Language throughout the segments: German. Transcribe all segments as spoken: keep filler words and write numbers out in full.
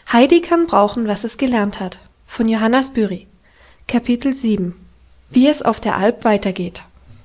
Heidi kann brauchen, was es gelernt hat. Von Johanna Spyri. Kapitel sieben. Wie es auf der Alp weitergeht.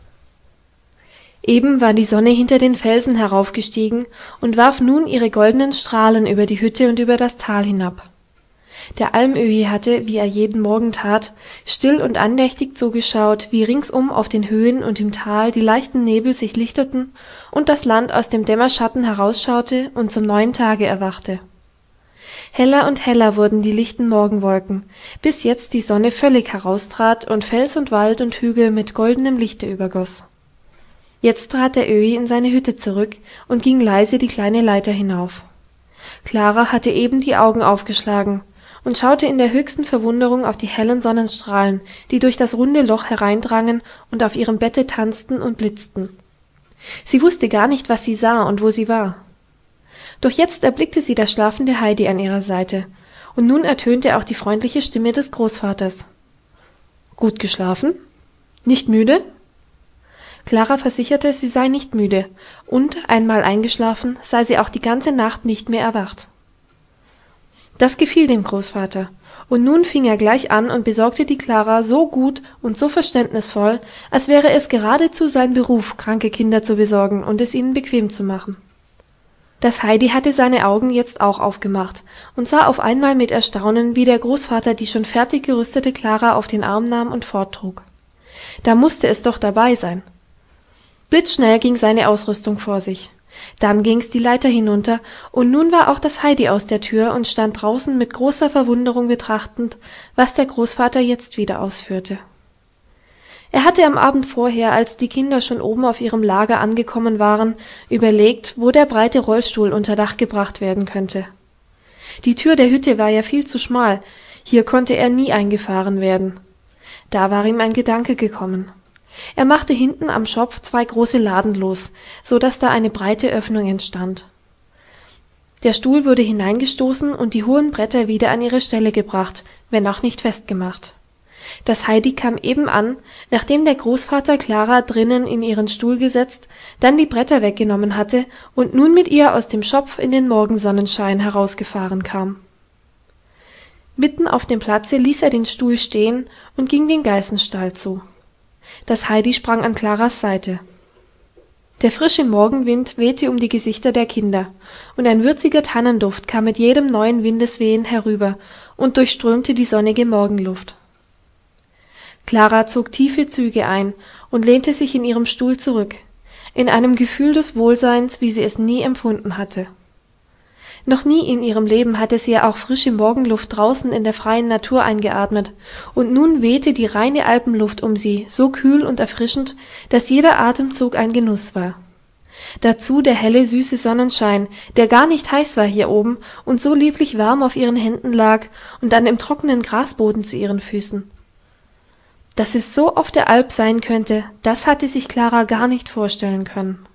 Eben war die Sonne hinter den Felsen heraufgestiegen und warf nun ihre goldenen Strahlen über die Hütte und über das Tal hinab. Der Almöhi hatte, wie er jeden Morgen tat, still und andächtig zugeschaut, wie ringsum auf den Höhen und im Tal die leichten Nebel sich lichteten und das Land aus dem Dämmerschatten herausschaute und zum neuen Tage erwachte. Heller und heller wurden die lichten Morgenwolken, bis jetzt die Sonne völlig heraustrat und Fels und Wald und Hügel mit goldenem Lichte übergoss. Jetzt trat der Öhi in seine Hütte zurück und ging leise die kleine Leiter hinauf. Klara hatte eben die Augen aufgeschlagen und schaute in der höchsten Verwunderung auf die hellen Sonnenstrahlen, die durch das runde Loch hereindrangen und auf ihrem Bette tanzten und blitzten. Sie wusste gar nicht, was sie sah und wo sie war. Doch jetzt erblickte sie das schlafende Heidi an ihrer Seite, und nun ertönte auch die freundliche Stimme des Großvaters. »Gut geschlafen? Nicht müde?« Klara versicherte, sie sei nicht müde, und, einmal eingeschlafen, sei sie auch die ganze Nacht nicht mehr erwacht. Das gefiel dem Großvater, und nun fing er gleich an und besorgte die Klara so gut und so verständnisvoll, als wäre es geradezu sein Beruf, kranke Kinder zu besorgen und es ihnen bequem zu machen. Das Heidi hatte seine Augen jetzt auch aufgemacht und sah auf einmal mit Erstaunen, wie der Großvater die schon fertig gerüstete Klara auf den Arm nahm und forttrug. Da musste es doch dabei sein. Blitzschnell ging seine Ausrüstung vor sich. Dann ging's die Leiter hinunter, und nun war auch das Heidi aus der Tür und stand draußen mit großer Verwunderung betrachtend, was der Großvater jetzt wieder ausführte. Er hatte am Abend vorher, als die Kinder schon oben auf ihrem Lager angekommen waren, überlegt, wo der breite Rollstuhl unter Dach gebracht werden könnte. Die Tür der Hütte war ja viel zu schmal, hier konnte er nie eingefahren werden. Da war ihm ein Gedanke gekommen. Er machte hinten am Schopf zwei große Laden los, so dass da eine breite Öffnung entstand. Der Stuhl wurde hineingestoßen und die hohen Bretter wieder an ihre Stelle gebracht, wenn auch nicht festgemacht. Das Heidi kam eben an, nachdem der Großvater Klara drinnen in ihren Stuhl gesetzt, dann die Bretter weggenommen hatte und nun mit ihr aus dem Schopf in den Morgensonnenschein herausgefahren kam. Mitten auf dem Platze ließ er den Stuhl stehen und ging den Geißenstall zu. Das Heidi sprang an Klaras Seite. Der frische Morgenwind wehte um die Gesichter der Kinder, und ein würziger Tannenduft kam mit jedem neuen Windeswehen herüber und durchströmte die sonnige Morgenluft. Klara zog tiefe Züge ein und lehnte sich in ihrem Stuhl zurück, in einem Gefühl des Wohlseins, wie sie es nie empfunden hatte. Noch nie in ihrem Leben hatte sie ja auch frische Morgenluft draußen in der freien Natur eingeatmet, und nun wehte die reine Alpenluft um sie, so kühl und erfrischend, dass jeder Atemzug ein Genuss war. Dazu der helle, süße Sonnenschein, der gar nicht heiß war hier oben und so lieblich warm auf ihren Händen lag und an dem trockenen Grasboden zu ihren Füßen. Dass es so auf der Alp sein könnte, das hatte sich Klara gar nicht vorstellen können.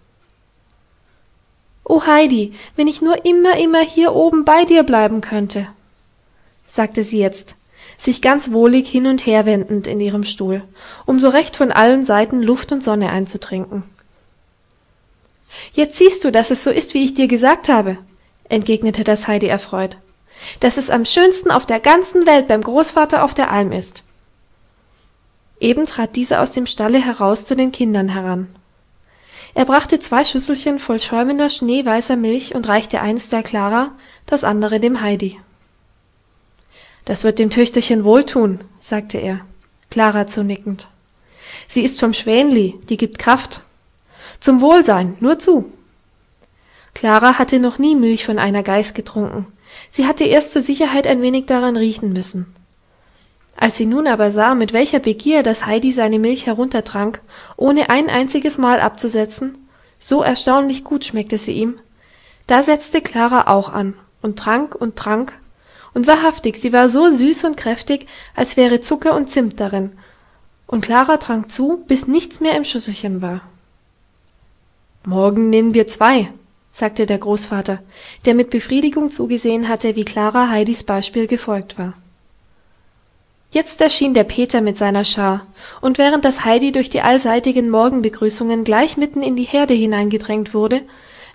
»O Heidi, wenn ich nur immer, immer hier oben bei dir bleiben könnte«, sagte sie jetzt, sich ganz wohlig hin und her wendend in ihrem Stuhl, um so recht von allen Seiten Luft und Sonne einzutrinken. »Jetzt siehst du, dass es so ist, wie ich dir gesagt habe«, entgegnete das Heidi erfreut, »dass es am schönsten auf der ganzen Welt beim Großvater auf der Alm ist.« Eben trat dieser aus dem Stalle heraus zu den Kindern heran. Er brachte zwei Schüsselchen voll schäumender, schneeweißer Milch und reichte eins der Klara, das andere dem Heidi. »Das wird dem Töchterchen wohltun«, sagte er, Klara zunickend. »Sie ist vom Schwänli, die gibt Kraft. Zum Wohlsein, nur zu!« Klara hatte noch nie Milch von einer Geiß getrunken. Sie hatte erst zur Sicherheit ein wenig daran riechen müssen. Als sie nun aber sah, mit welcher Begier das Heidi seine Milch heruntertrank, ohne ein einziges Mal abzusetzen, so erstaunlich gut schmeckte sie ihm, da setzte Klara auch an und trank und trank, und wahrhaftig, sie war so süß und kräftig, als wäre Zucker und Zimt darin, und Klara trank zu, bis nichts mehr im Schüsselchen war. »Morgen nehmen wir zwei«, sagte der Großvater, der mit Befriedigung zugesehen hatte, wie Klara Heidis Beispiel gefolgt war. Jetzt erschien der Peter mit seiner Schar, und während das Heidi durch die allseitigen Morgenbegrüßungen gleich mitten in die Herde hineingedrängt wurde,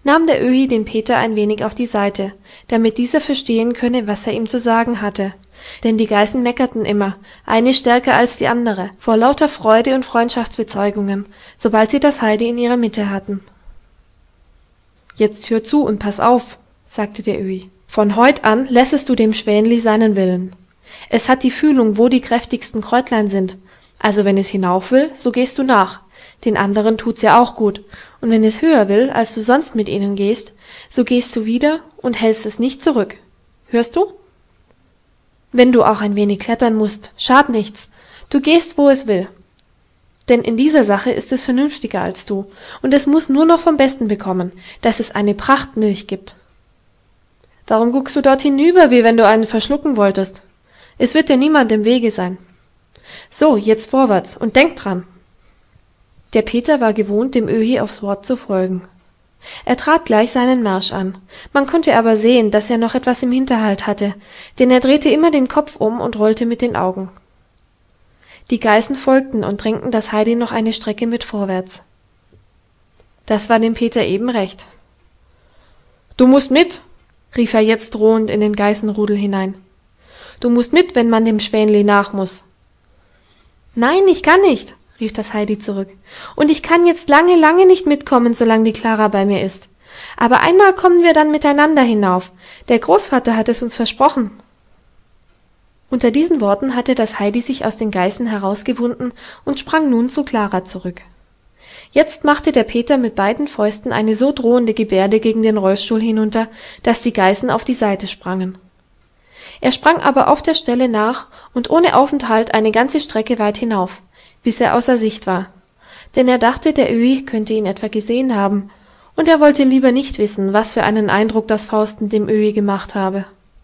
nahm der Öhi den Peter ein wenig auf die Seite, damit dieser verstehen könne, was er ihm zu sagen hatte, denn die Geißen meckerten immer, eine stärker als die andere, vor lauter Freude und Freundschaftsbezeugungen, sobald sie das Heidi in ihrer Mitte hatten. »Jetzt hör zu und pass auf«, sagte der Öhi. »Von heut an lässest du dem Schwänli seinen Willen. Es hat die Fühlung, wo die kräftigsten Kräutlein sind, also wenn es hinauf will, so gehst du nach, den anderen tut's ja auch gut, und wenn es höher will, als du sonst mit ihnen gehst, so gehst du wieder und hältst es nicht zurück. Hörst du? Wenn du auch ein wenig klettern musst, schad nichts, du gehst, wo es will. Denn in dieser Sache ist es vernünftiger als du, und es muss nur noch vom Besten bekommen, dass es eine Prachtmilch gibt. Warum guckst du dort hinüber, wie wenn du einen verschlucken wolltest? Es wird dir niemand im Wege sein. So, jetzt vorwärts und denk dran.« Der Peter war gewohnt, dem Öhi aufs Wort zu folgen. Er trat gleich seinen Marsch an. Man konnte aber sehen, dass er noch etwas im Hinterhalt hatte, denn er drehte immer den Kopf um und rollte mit den Augen. Die Geißen folgten und drängten das Heidi noch eine Strecke mit vorwärts. Das war dem Peter eben recht. »Du musst mit«, rief er jetzt drohend in den Geißenrudel hinein. »Du musst mit, wenn man dem Schwänli nach muss.« »Nein, ich kann nicht«, rief das Heidi zurück. »Und ich kann jetzt lange, lange nicht mitkommen, solange die Klara bei mir ist. Aber einmal kommen wir dann miteinander hinauf. Der Großvater hat es uns versprochen.« Unter diesen Worten hatte das Heidi sich aus den Geißen herausgewunden und sprang nun zu Klara zurück. Jetzt machte der Peter mit beiden Fäusten eine so drohende Gebärde gegen den Rollstuhl hinunter, dass die Geißen auf die Seite sprangen. Er sprang aber auf der Stelle nach und ohne Aufenthalt eine ganze Strecke weit hinauf, bis er außer Sicht war, denn er dachte, der Öhi könnte ihn etwa gesehen haben, und er wollte lieber nicht wissen, was für einen Eindruck das Fausten dem Öhi gemacht habe.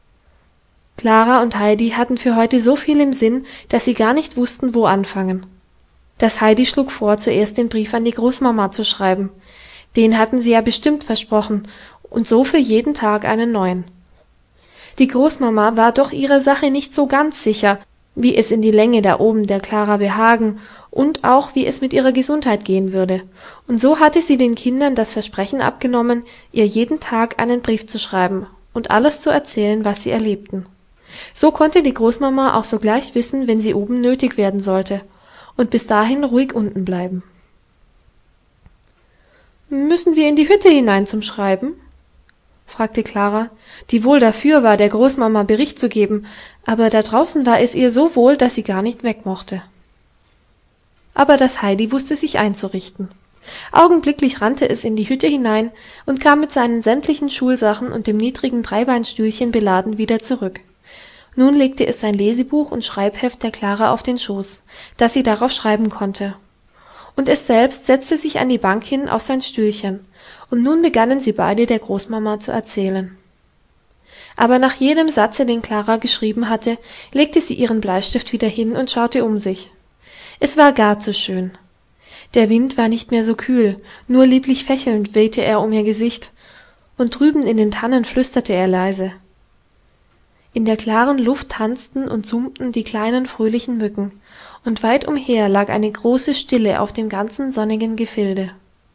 Klara und Heidi hatten für heute so viel im Sinn, dass sie gar nicht wussten, wo anfangen. Das Heidi schlug vor, zuerst den Brief an die Großmama zu schreiben. Den hatten sie ja bestimmt versprochen, und so für jeden Tag einen neuen. Die Großmama war doch ihrer Sache nicht so ganz sicher, wie es in die Länge da oben der Klara behagen und auch wie es mit ihrer Gesundheit gehen würde, und so hatte sie den Kindern das Versprechen abgenommen, ihr jeden Tag einen Brief zu schreiben und alles zu erzählen, was sie erlebten. So konnte die Großmama auch sogleich wissen, wenn sie oben nötig werden sollte, und bis dahin ruhig unten bleiben. »Müssen wir in die Hütte hinein zum Schreiben?« fragte Klara, die wohl dafür war, der Großmama Bericht zu geben, aber da draußen war es ihr so wohl, dass sie gar nicht weg mochte. Aber das Heidi wusste sich einzurichten. Augenblicklich rannte es in die Hütte hinein und kam mit seinen sämtlichen Schulsachen und dem niedrigen Dreibeinstühlchen beladen wieder zurück. Nun legte es sein Lesebuch und Schreibheft der Klara auf den Schoß, dass sie darauf schreiben konnte. Und es selbst setzte sich an die Bank hin auf sein Stühlchen, und nun begannen sie beide der Großmama zu erzählen. Aber nach jedem Satze, den Klara geschrieben hatte, legte sie ihren Bleistift wieder hin und schaute um sich. Es war gar zu schön. Der Wind war nicht mehr so kühl, nur lieblich fächelnd wehte er um ihr Gesicht, und drüben in den Tannen flüsterte er leise. In der klaren Luft tanzten und summten die kleinen fröhlichen Mücken, und weit umher lag eine große Stille auf dem ganzen sonnigen Gefilde.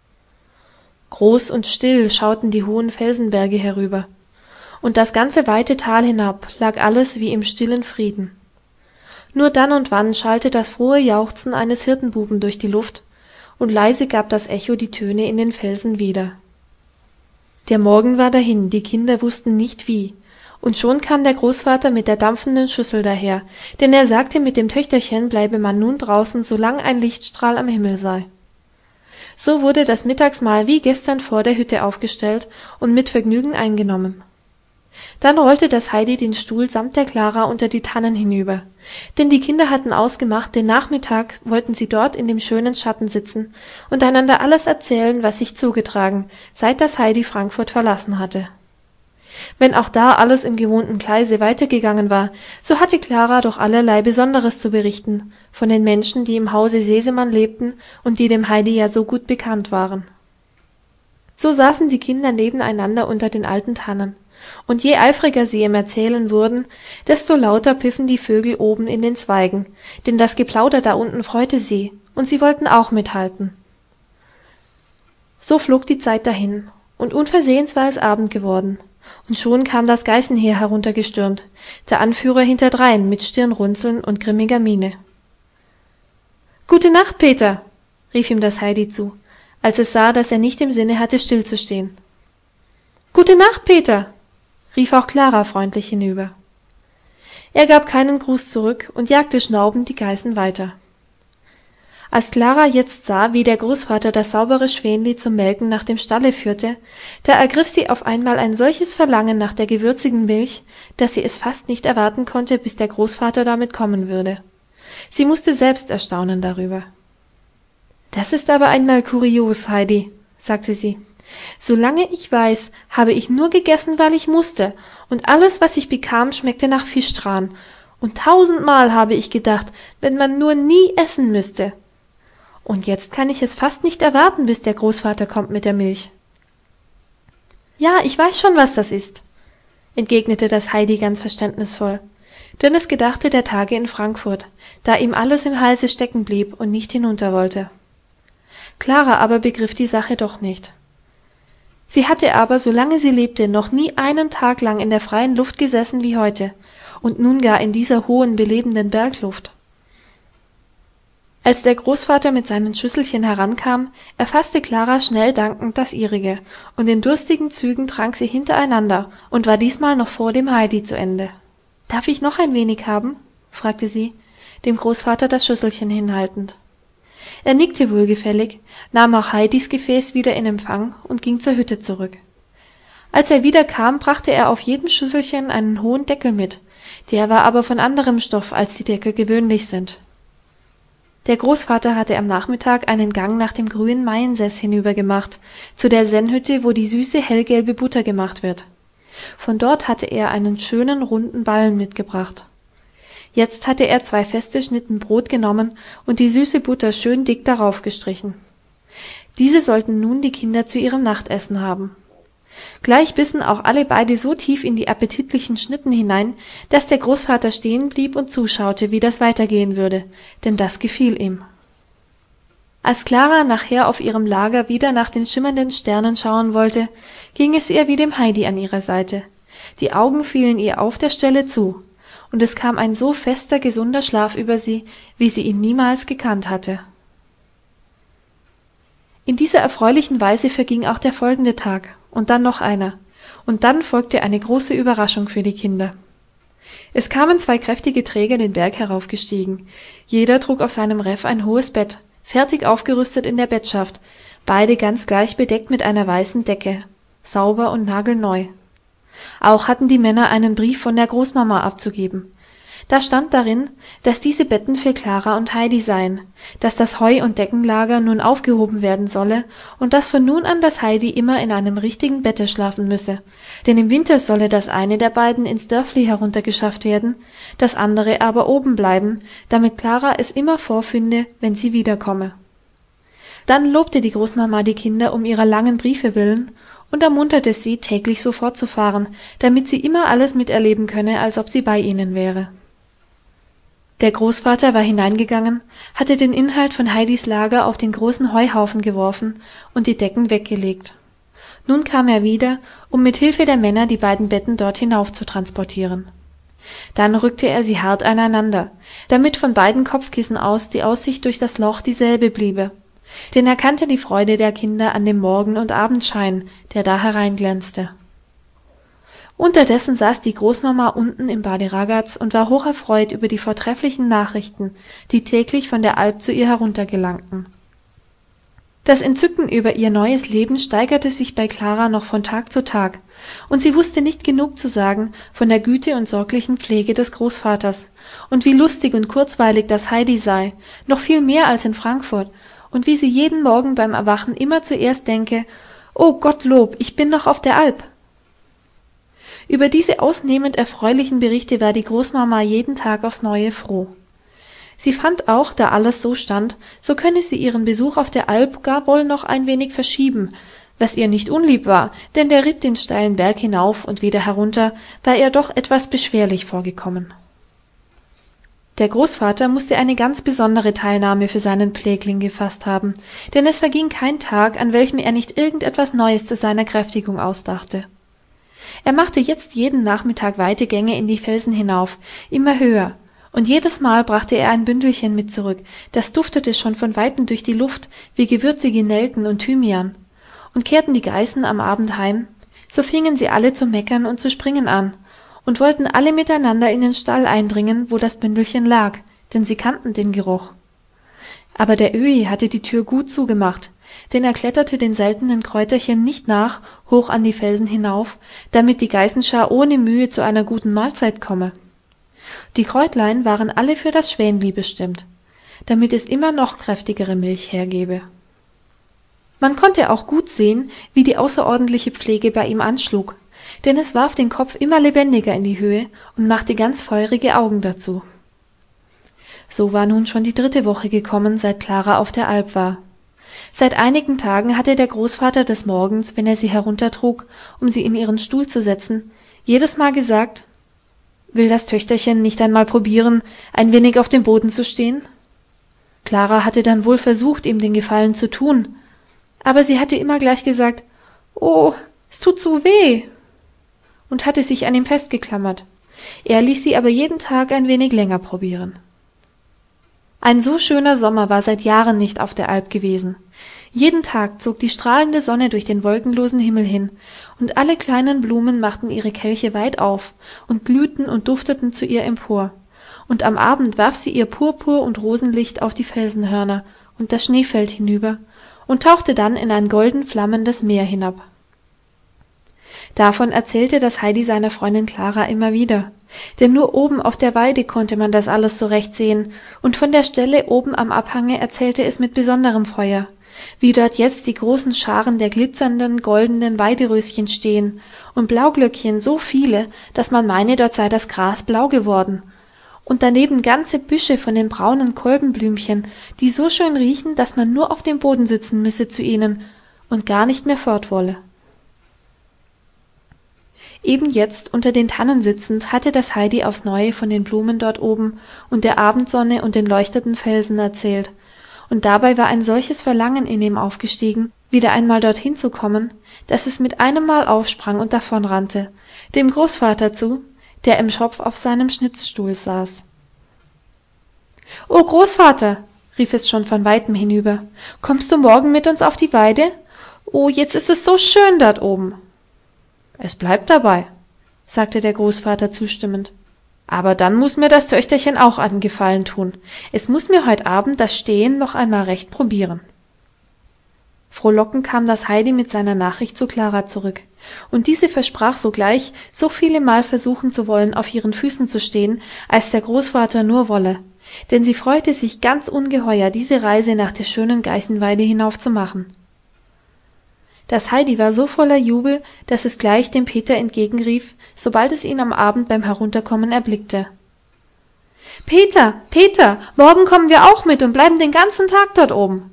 Groß und still schauten die hohen Felsenberge herüber, und das ganze weite Tal hinab lag alles wie im stillen Frieden. Nur dann und wann schallte das frohe Jauchzen eines Hirtenbuben durch die Luft, und leise gab das Echo die Töne in den Felsen wieder. Der Morgen war dahin, die Kinder wussten nicht wie, und schon kam der Großvater mit der dampfenden Schüssel daher, denn er sagte, mit dem Töchterchen bleibe man nun draußen, solang ein Lichtstrahl am Himmel sei. So wurde das Mittagsmahl wie gestern vor der Hütte aufgestellt und mit Vergnügen eingenommen. Dann rollte das Heidi den Stuhl samt der Klara unter die Tannen hinüber, denn die Kinder hatten ausgemacht, den Nachmittag wollten sie dort in dem schönen Schatten sitzen und einander alles erzählen, was sich zugetragen, seit das Heidi Frankfurt verlassen hatte. Wenn auch da alles im gewohnten Gleise weitergegangen war, so hatte Klara doch allerlei Besonderes zu berichten von den Menschen, die im Hause Sesemann lebten und die dem Heidi ja so gut bekannt waren. So saßen die Kinder nebeneinander unter den alten Tannen, und je eifriger sie im Erzählen wurden, desto lauter piffen die Vögel oben in den Zweigen, denn das Geplauder da unten freute sie, und sie wollten auch mithalten. So flog die Zeit dahin, und unversehens war es Abend geworden, und schon kam das Geißenheer heruntergestürmt, der Anführer hinterdrein mit Stirnrunzeln und grimmiger Miene. »Gute Nacht, Peter«, rief ihm das Heidi zu, als es sah, dass er nicht im Sinne hatte, stillzustehen. »Gute Nacht, Peter«, rief auch Klara freundlich hinüber. Er gab keinen Gruß zurück und jagte schnaubend die Geißen weiter. Als Klara jetzt sah, wie der Großvater das saubere Schwänli zum Melken nach dem Stalle führte, da ergriff sie auf einmal ein solches Verlangen nach der gewürzigen Milch, dass sie es fast nicht erwarten konnte, bis der Großvater damit kommen würde. Sie musste selbst erstaunen darüber. »Das ist aber einmal kurios, Heidi«, sagte sie. »Solange ich weiß, habe ich nur gegessen, weil ich musste, und alles, was ich bekam, schmeckte nach Fischtran. Und tausendmal habe ich gedacht, wenn man nur nie essen müsste. Und jetzt kann ich es fast nicht erwarten, bis der Großvater kommt mit der Milch.« »Ja, ich weiß schon, was das ist«, entgegnete das Heidi ganz verständnisvoll, denn es gedachte der Tage in Frankfurt, da ihm alles im Halse stecken blieb und nicht hinunter wollte. Klara aber begriff die Sache doch nicht. Sie hatte aber, solange sie lebte, noch nie einen Tag lang in der freien Luft gesessen wie heute, und nun gar in dieser hohen, belebenden Bergluft. Als der Großvater mit seinen Schüsselchen herankam, erfasste Klara schnell dankend das ihrige, und in durstigen Zügen trank sie hintereinander und war diesmal noch vor dem Heidi zu Ende. »Darf ich noch ein wenig haben?« fragte sie, dem Großvater das Schüsselchen hinhaltend. Er nickte wohlgefällig, nahm auch Heidis Gefäß wieder in Empfang und ging zur Hütte zurück. Als er wiederkam, brachte er auf jedem Schüsselchen einen hohen Deckel mit, der war aber von anderem Stoff, als die Deckel gewöhnlich sind. Der Großvater hatte am Nachmittag einen Gang nach dem grünen Maiensäß hinübergemacht, zu der Sennhütte, wo die süße hellgelbe Butter gemacht wird. Von dort hatte er einen schönen runden Ballen mitgebracht. Jetzt hatte er zwei feste Schnitten Brot genommen und die süße Butter schön dick darauf gestrichen. Diese sollten nun die Kinder zu ihrem Nachtessen haben. Gleich bissen auch alle beide so tief in die appetitlichen Schnitten hinein, dass der Großvater stehen blieb und zuschaute, wie das weitergehen würde, denn das gefiel ihm. Als Klara nachher auf ihrem Lager wieder nach den schimmernden Sternen schauen wollte, ging es ihr wie dem Heidi an ihrer Seite. Die Augen fielen ihr auf der Stelle zu, und es kam ein so fester, gesunder Schlaf über sie, wie sie ihn niemals gekannt hatte. In dieser erfreulichen Weise verging auch der folgende Tag, und dann noch einer, und dann folgte eine große Überraschung für die Kinder. Es kamen zwei kräftige Träger den Berg heraufgestiegen. Jeder trug auf seinem Reff ein hohes Bett, fertig aufgerüstet in der Bettschaft, beide ganz gleich bedeckt mit einer weißen Decke, sauber und nagelneu. Auch hatten die Männer einen Brief von der Großmama abzugeben. Da stand darin, dass diese Betten für Klara und Heidi seien, dass das Heu- und Deckenlager nun aufgehoben werden solle und dass von nun an das Heidi immer in einem richtigen Bette schlafen müsse, denn im Winter solle das eine der beiden ins Dörfli heruntergeschafft werden, das andere aber oben bleiben, damit Klara es immer vorfinde, wenn sie wiederkomme. Dann lobte die Großmama die Kinder um ihrer langen Briefe willen und ermunterte sie, täglich so fortzufahren, damit sie immer alles miterleben könne, als ob sie bei ihnen wäre. Der Großvater war hineingegangen, hatte den Inhalt von Heidis Lager auf den großen Heuhaufen geworfen und die Decken weggelegt. Nun kam er wieder, um mit Hilfe der Männer die beiden Betten dort hinauf zu transportieren. Dann rückte er sie hart aneinander, damit von beiden Kopfkissen aus die Aussicht durch das Loch dieselbe bliebe, denn er kannte die Freude der Kinder an dem Morgen- und Abendschein, der da hereinglänzte. Unterdessen saß die Großmama unten im Badi Ragaz und war hocherfreut über die vortrefflichen Nachrichten, die täglich von der Alp zu ihr heruntergelangten. Das Entzücken über ihr neues Leben steigerte sich bei Klara noch von Tag zu Tag, und sie wusste nicht genug zu sagen von der Güte und sorglichen Pflege des Großvaters und wie lustig und kurzweilig das Heidi sei, noch viel mehr als in Frankfurt, und wie sie jeden Morgen beim Erwachen immer zuerst denke: »Oh Gottlob, ich bin noch auf der Alp!« Über diese ausnehmend erfreulichen Berichte war die Großmama jeden Tag aufs Neue froh. Sie fand auch, da alles so stand, so könne sie ihren Besuch auf der Alp gar wohl noch ein wenig verschieben, was ihr nicht unlieb war, denn der Ritt den steilen Berg hinauf und wieder herunter war ihr doch etwas beschwerlich vorgekommen. Der Großvater musste eine ganz besondere Teilnahme für seinen Pflegling gefasst haben, denn es verging kein Tag, an welchem er nicht irgendetwas Neues zu seiner Kräftigung ausdachte. Er machte jetzt jeden Nachmittag weite Gänge in die Felsen hinauf, immer höher, und jedes Mal brachte er ein Bündelchen mit zurück, das duftete schon von weitem durch die Luft wie gewürzige Nelken und Thymian. Und kehrten die Geißen am Abend heim, so fingen sie alle zu meckern und zu springen an und wollten alle miteinander in den Stall eindringen, wo das Bündelchen lag, denn sie kannten den Geruch. Aber der Öhi hatte die Tür gut zugemacht, denn er kletterte den seltenen Kräuterchen nicht nach, hoch an die Felsen hinauf, damit die Geißenschar ohne Mühe zu einer guten Mahlzeit komme. Die Kräutlein waren alle für das Schwänli bestimmt, damit es immer noch kräftigere Milch hergebe. Man konnte auch gut sehen, wie die außerordentliche Pflege bei ihm anschlug, denn es warf den Kopf immer lebendiger in die Höhe und machte ganz feurige Augen dazu. So war nun schon die dritte Woche gekommen, seit Klara auf der Alp war. Seit einigen Tagen hatte der Großvater des Morgens, wenn er sie heruntertrug, um sie in ihren Stuhl zu setzen, jedes Mal gesagt: »Will das Töchterchen nicht einmal probieren, ein wenig auf dem Boden zu stehen?« Klara hatte dann wohl versucht, ihm den Gefallen zu tun, aber sie hatte immer gleich gesagt: »Oh, es tut so weh«, und hatte sich an ihm festgeklammert. Er ließ sie aber jeden Tag ein wenig länger probieren. Ein so schöner Sommer war seit Jahren nicht auf der Alp gewesen. Jeden Tag zog die strahlende Sonne durch den wolkenlosen Himmel hin, und alle kleinen Blumen machten ihre Kelche weit auf und glühten und dufteten zu ihr empor, und am Abend warf sie ihr Purpur- und Rosenlicht auf die Felsenhörner und das Schneefeld hinüber und tauchte dann in ein golden flammendes Meer hinab. Davon erzählte das Heidi seiner Freundin Klara immer wieder, denn nur oben auf der Weide konnte man das alles so recht sehen, und von der Stelle oben am Abhange erzählte es mit besonderem Feuer, wie dort jetzt die großen Scharen der glitzernden, goldenen Weideröschen stehen und Blauglöckchen so viele, dass man meine, dort sei das Gras blau geworden, und daneben ganze Büsche von den braunen Kolbenblümchen, die so schön riechen, dass man nur auf dem Boden sitzen müsse zu ihnen und gar nicht mehr fort wolle. Eben jetzt unter den Tannen sitzend hatte das Heidi aufs Neue von den Blumen dort oben und der Abendsonne und den leuchtenden Felsen erzählt, und dabei war ein solches Verlangen in ihm aufgestiegen, wieder einmal dorthin zu kommen, dass es mit einem Mal aufsprang und davonrannte, dem Großvater zu, der im Schopf auf seinem Schnitzstuhl saß. »O Großvater«, rief es schon von weitem hinüber, »kommst du morgen mit uns auf die Weide? Oh, jetzt ist es so schön dort oben!« »Es bleibt dabei«, sagte der Großvater zustimmend. »Aber dann muß mir das Töchterchen auch einen Gefallen tun. Es muß mir heut Abend das Stehen noch einmal recht probieren.« Frohlockend kam das Heidi mit seiner Nachricht zu Klara zurück, und diese versprach sogleich, so viele Mal versuchen zu wollen, auf ihren Füßen zu stehen, als der Großvater nur wolle, denn sie freute sich ganz ungeheuer, diese Reise nach der schönen Geißenweide hinauf zu machen. Das Heidi war so voller Jubel, dass es gleich dem Peter entgegenrief, sobald es ihn am Abend beim Herunterkommen erblickte. »Peter, Peter, morgen kommen wir auch mit und bleiben den ganzen Tag dort oben!«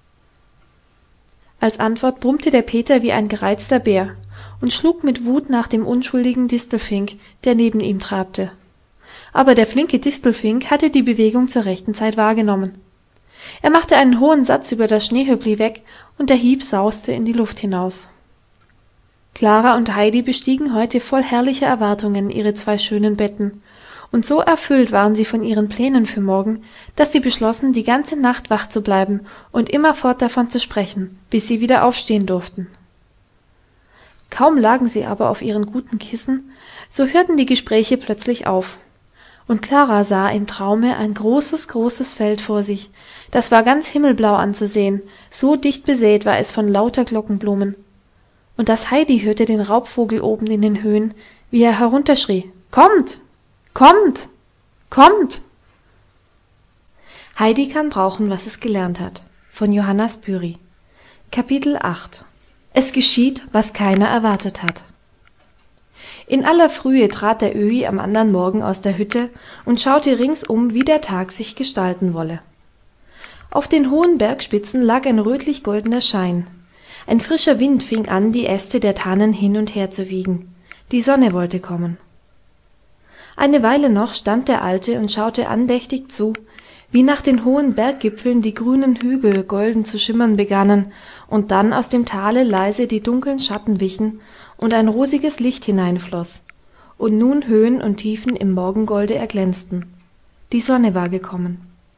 Als Antwort brummte der Peter wie ein gereizter Bär und schlug mit Wut nach dem unschuldigen Distelfink, der neben ihm trabte. Aber der flinke Distelfink hatte die Bewegung zur rechten Zeit wahrgenommen. Er machte einen hohen Satz über das Schneehöppli weg, und der Hieb sauste in die Luft hinaus. Klara und Heidi bestiegen heute voll herrlicher Erwartungen ihre zwei schönen Betten, und so erfüllt waren sie von ihren Plänen für morgen, dass sie beschlossen, die ganze Nacht wach zu bleiben und immerfort davon zu sprechen, bis sie wieder aufstehen durften. Kaum lagen sie aber auf ihren guten Kissen, so hörten die Gespräche plötzlich auf. Und Klara sah im Traume ein großes, großes Feld vor sich, das war ganz himmelblau anzusehen, so dicht besät war es von lauter Glockenblumen. Und das Heidi hörte den Raubvogel oben in den Höhen, wie er herunterschrie: »Kommt! Kommt! Kommt!« Heidi kann brauchen, was es gelernt hat. Von Johanna Spyri. Kapitel acht. Es geschieht, was keiner erwartet hat. In aller Frühe trat der Öhi am andern Morgen aus der Hütte und schaute ringsum, wie der Tag sich gestalten wolle. Auf den hohen Bergspitzen lag ein rötlich-goldener Schein. Ein frischer Wind fing an, die Äste der Tannen hin und her zu wiegen. Die Sonne wollte kommen. Eine Weile noch stand der Alte und schaute andächtig zu, wie nach den hohen Berggipfeln die grünen Hügel golden zu schimmern begannen und dann aus dem Tale leise die dunklen Schatten wichen und ein rosiges Licht hineinfloß und nun Höhen und Tiefen im Morgengolde erglänzten. Die Sonne war gekommen.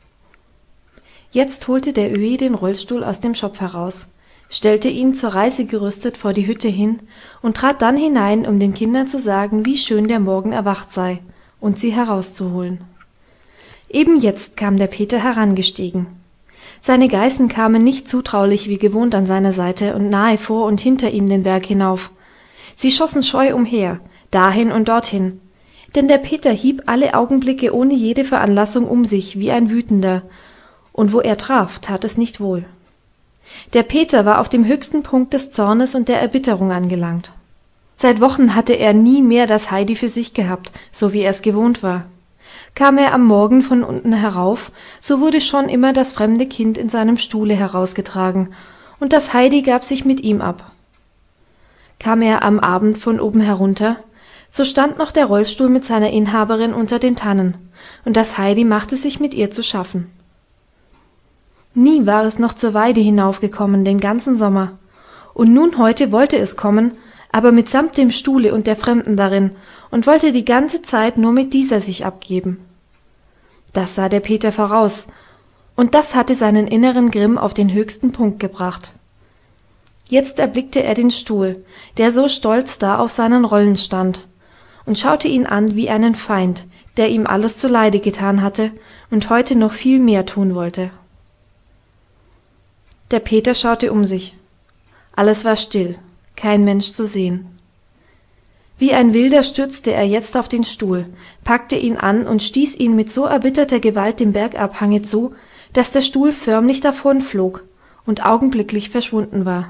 Jetzt holte der Öhi den Rollstuhl aus dem Schopf heraus, stellte ihn zur Reise gerüstet vor die Hütte hin und trat dann hinein, um den Kindern zu sagen, wie schön der Morgen erwacht sei, und sie herauszuholen. Eben jetzt kam der Peter herangestiegen. Seine Geißen kamen nicht zutraulich wie gewohnt an seiner Seite und nahe vor und hinter ihm den Berg hinauf. Sie schossen scheu umher, dahin und dorthin, denn der Peter hieb alle Augenblicke ohne jede Veranlassung um sich wie ein Wütender, und wo er traf, tat es nicht wohl. Der Peter war auf dem höchsten Punkt des Zornes und der Erbitterung angelangt. Seit Wochen hatte er nie mehr das Heidi für sich gehabt, so wie er es gewohnt war. Kam er am Morgen von unten herauf, so wurde schon immer das fremde Kind in seinem Stuhle herausgetragen, und das Heidi gab sich mit ihm ab. Kam er am Abend von oben herunter, so stand noch der Rollstuhl mit seiner Inhaberin unter den Tannen, und das Heidi machte sich mit ihr zu schaffen. Nie war es noch zur Weide hinaufgekommen den ganzen Sommer, und nun heute wollte es kommen, aber mitsamt dem Stuhle und der Fremden darin, und wollte die ganze Zeit nur mit dieser sich abgeben. Das sah der Peter voraus, und das hatte seinen inneren Grimm auf den höchsten Punkt gebracht. Jetzt erblickte er den Stuhl, der so stolz da auf seinen Rollen stand, und schaute ihn an wie einen Feind, der ihm alles zuleide getan hatte und heute noch viel mehr tun wollte. Der Peter schaute um sich. Alles war still, kein Mensch zu sehen. Wie ein Wilder stürzte er jetzt auf den Stuhl, packte ihn an und stieß ihn mit so erbitterter Gewalt dem Bergabhange zu, dass der Stuhl förmlich davonflog und augenblicklich verschwunden war.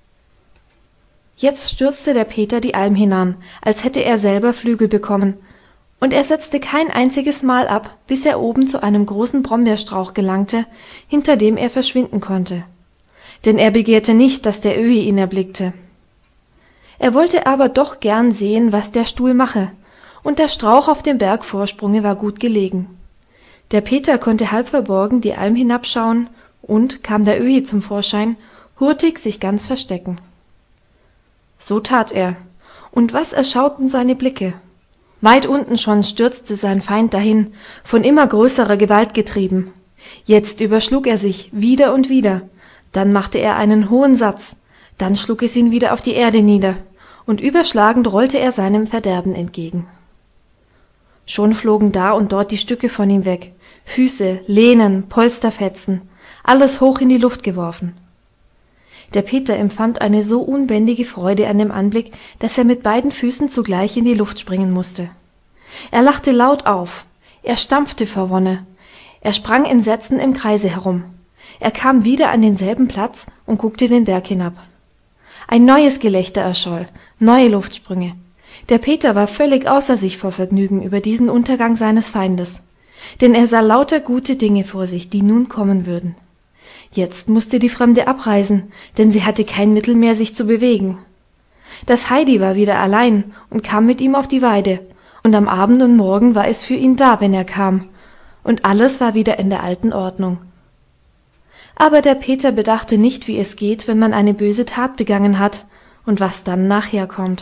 Jetzt stürzte der Peter die Alm hinan, als hätte er selber Flügel bekommen, und er setzte kein einziges Mal ab, bis er oben zu einem großen Brombeerstrauch gelangte, hinter dem er verschwinden konnte. Denn er begehrte nicht, dass der Öhi ihn erblickte. Er wollte aber doch gern sehen, was der Stuhl mache, und der Strauch auf dem Bergvorsprunge war gut gelegen. Der Peter konnte halb verborgen die Alm hinabschauen und, kam der Öhi zum Vorschein, hurtig sich ganz verstecken. So tat er, und was erschauten seine Blicke! Weit unten schon stürzte sein Feind dahin, von immer größerer Gewalt getrieben. Jetzt überschlug er sich wieder und wieder, dann machte er einen hohen Satz, dann schlug es ihn wieder auf die Erde nieder, und überschlagend rollte er seinem Verderben entgegen. Schon flogen da und dort die Stücke von ihm weg, Füße, Lehnen, Polsterfetzen, alles hoch in die Luft geworfen. Der Peter empfand eine so unbändige Freude an dem Anblick, dass er mit beiden Füßen zugleich in die Luft springen musste. Er lachte laut auf, er stampfte vor Wonne, er sprang in Sätzen im Kreise herum. Er kam wieder an denselben Platz und guckte den Berg hinab. Ein neues Gelächter erscholl, neue Luftsprünge. Der Peter war völlig außer sich vor Vergnügen über diesen Untergang seines Feindes, denn er sah lauter gute Dinge vor sich, die nun kommen würden. Jetzt musste die Fremde abreisen, denn sie hatte kein Mittel mehr, sich zu bewegen. Das Heidi war wieder allein und kam mit ihm auf die Weide, und am Abend und Morgen war es für ihn da, wenn er kam, und alles war wieder in der alten Ordnung. Aber der Peter bedachte nicht, wie es geht, wenn man eine böse Tat begangen hat und was dann nachher kommt.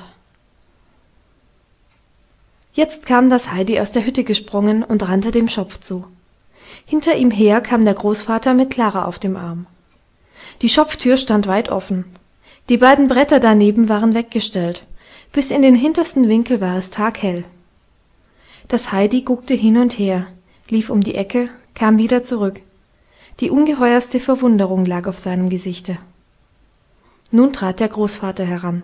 Jetzt kam das Heidi aus der Hütte gesprungen und rannte dem Schopf zu. Hinter ihm her kam der Großvater mit Klara auf dem Arm. Die Schopftür stand weit offen. Die beiden Bretter daneben waren weggestellt. Bis in den hintersten Winkel war es taghell. Das Heidi guckte hin und her, lief um die Ecke, kam wieder zurück. Die ungeheuerste Verwunderung lag auf seinem Gesichte. Nun trat der Großvater heran.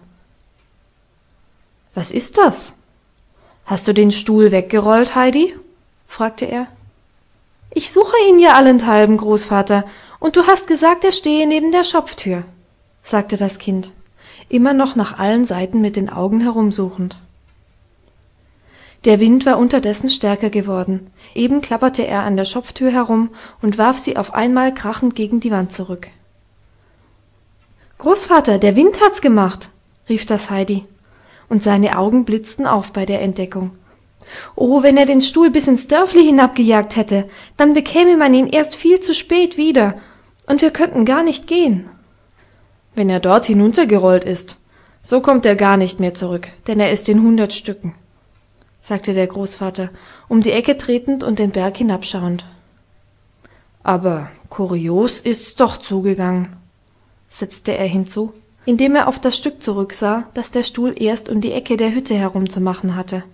»Was ist das? Hast du den Stuhl weggerollt, Heidi?« fragte er. »Ich suche ihn ja allenthalben, Großvater, und du hast gesagt, er stehe neben der Schopftür«, sagte das Kind, immer noch nach allen Seiten mit den Augen herumsuchend. Der Wind war unterdessen stärker geworden. Eben klapperte er an der Schopftür herum und warf sie auf einmal krachend gegen die Wand zurück. »Großvater, der Wind hat's gemacht«, rief das Heidi, und seine Augen blitzten auf bei der Entdeckung. Oh, wenn er den Stuhl bis ins Dörfli hinabgejagt hätte, dann bekäme man ihn erst viel zu spät wieder, und wir könnten gar nicht gehen. Wenn er dort hinuntergerollt ist, so kommt er gar nicht mehr zurück, denn er ist in hundert Stücken, sagte der Großvater, um die Ecke tretend und den Berg hinabschauend. Aber kurios ist's doch zugegangen, setzte er hinzu, indem er auf das Stück zurücksah, das der Stuhl erst um die Ecke der Hütte herumzumachen hatte.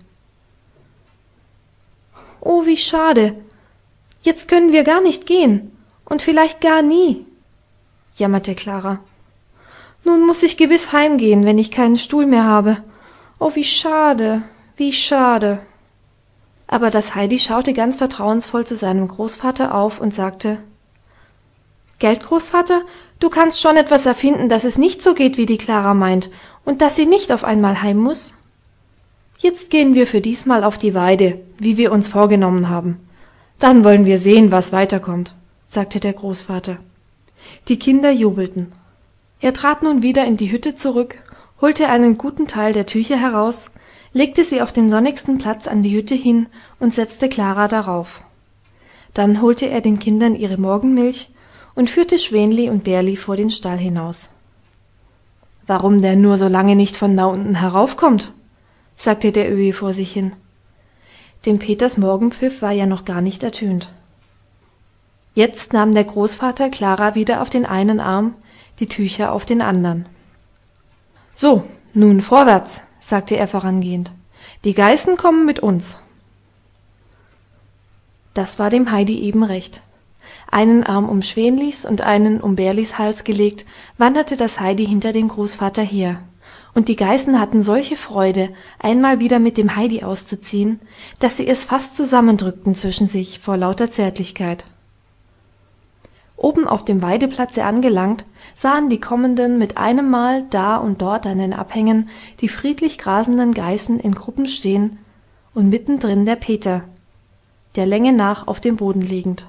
Oh, wie schade! Jetzt können wir gar nicht gehen und vielleicht gar nie, jammerte Klara. Nun muss ich gewiss heimgehen, wenn ich keinen Stuhl mehr habe. Oh, wie schade, wie schade. Aber das Heidi schaute ganz vertrauensvoll zu seinem Großvater auf und sagte: Gelt, Großvater, du kannst schon etwas erfinden, dass es nicht so geht, wie die Klara meint, und dass sie nicht auf einmal heim muss. Jetzt gehen wir für diesmal auf die Weide, wie wir uns vorgenommen haben. Dann wollen wir sehen, was weiterkommt, sagte der Großvater. Die Kinder jubelten. Er trat nun wieder in die Hütte zurück, holte einen guten Teil der Tücher heraus, legte sie auf den sonnigsten Platz an die Hütte hin und setzte Klara darauf. Dann holte er den Kindern ihre Morgenmilch und führte Schwänli und Bärli vor den Stall hinaus. »Warum der nur so lange nicht von da unten heraufkommt?« sagte der Öhi vor sich hin. Dem Peters Morgenpfiff war ja noch gar nicht ertönt. Jetzt nahm der Großvater Klara wieder auf den einen Arm, die Tücher auf den anderen. »So, nun vorwärts«, sagte er vorangehend. »Die Geißen kommen mit uns.« Das war dem Heidi eben recht. Einen Arm um Schwänlis und einen um Bärlis Hals gelegt, wanderte das Heidi hinter dem Großvater her, und die Geißen hatten solche Freude, einmal wieder mit dem Heidi auszuziehen, dass sie es fast zusammendrückten zwischen sich vor lauter Zärtlichkeit. Oben auf dem Weideplatze angelangt, sahen die Kommenden mit einem Mal da und dort an den Abhängen die friedlich grasenden Geißen in Gruppen stehen und mittendrin der Peter, der Länge nach auf dem Boden liegend.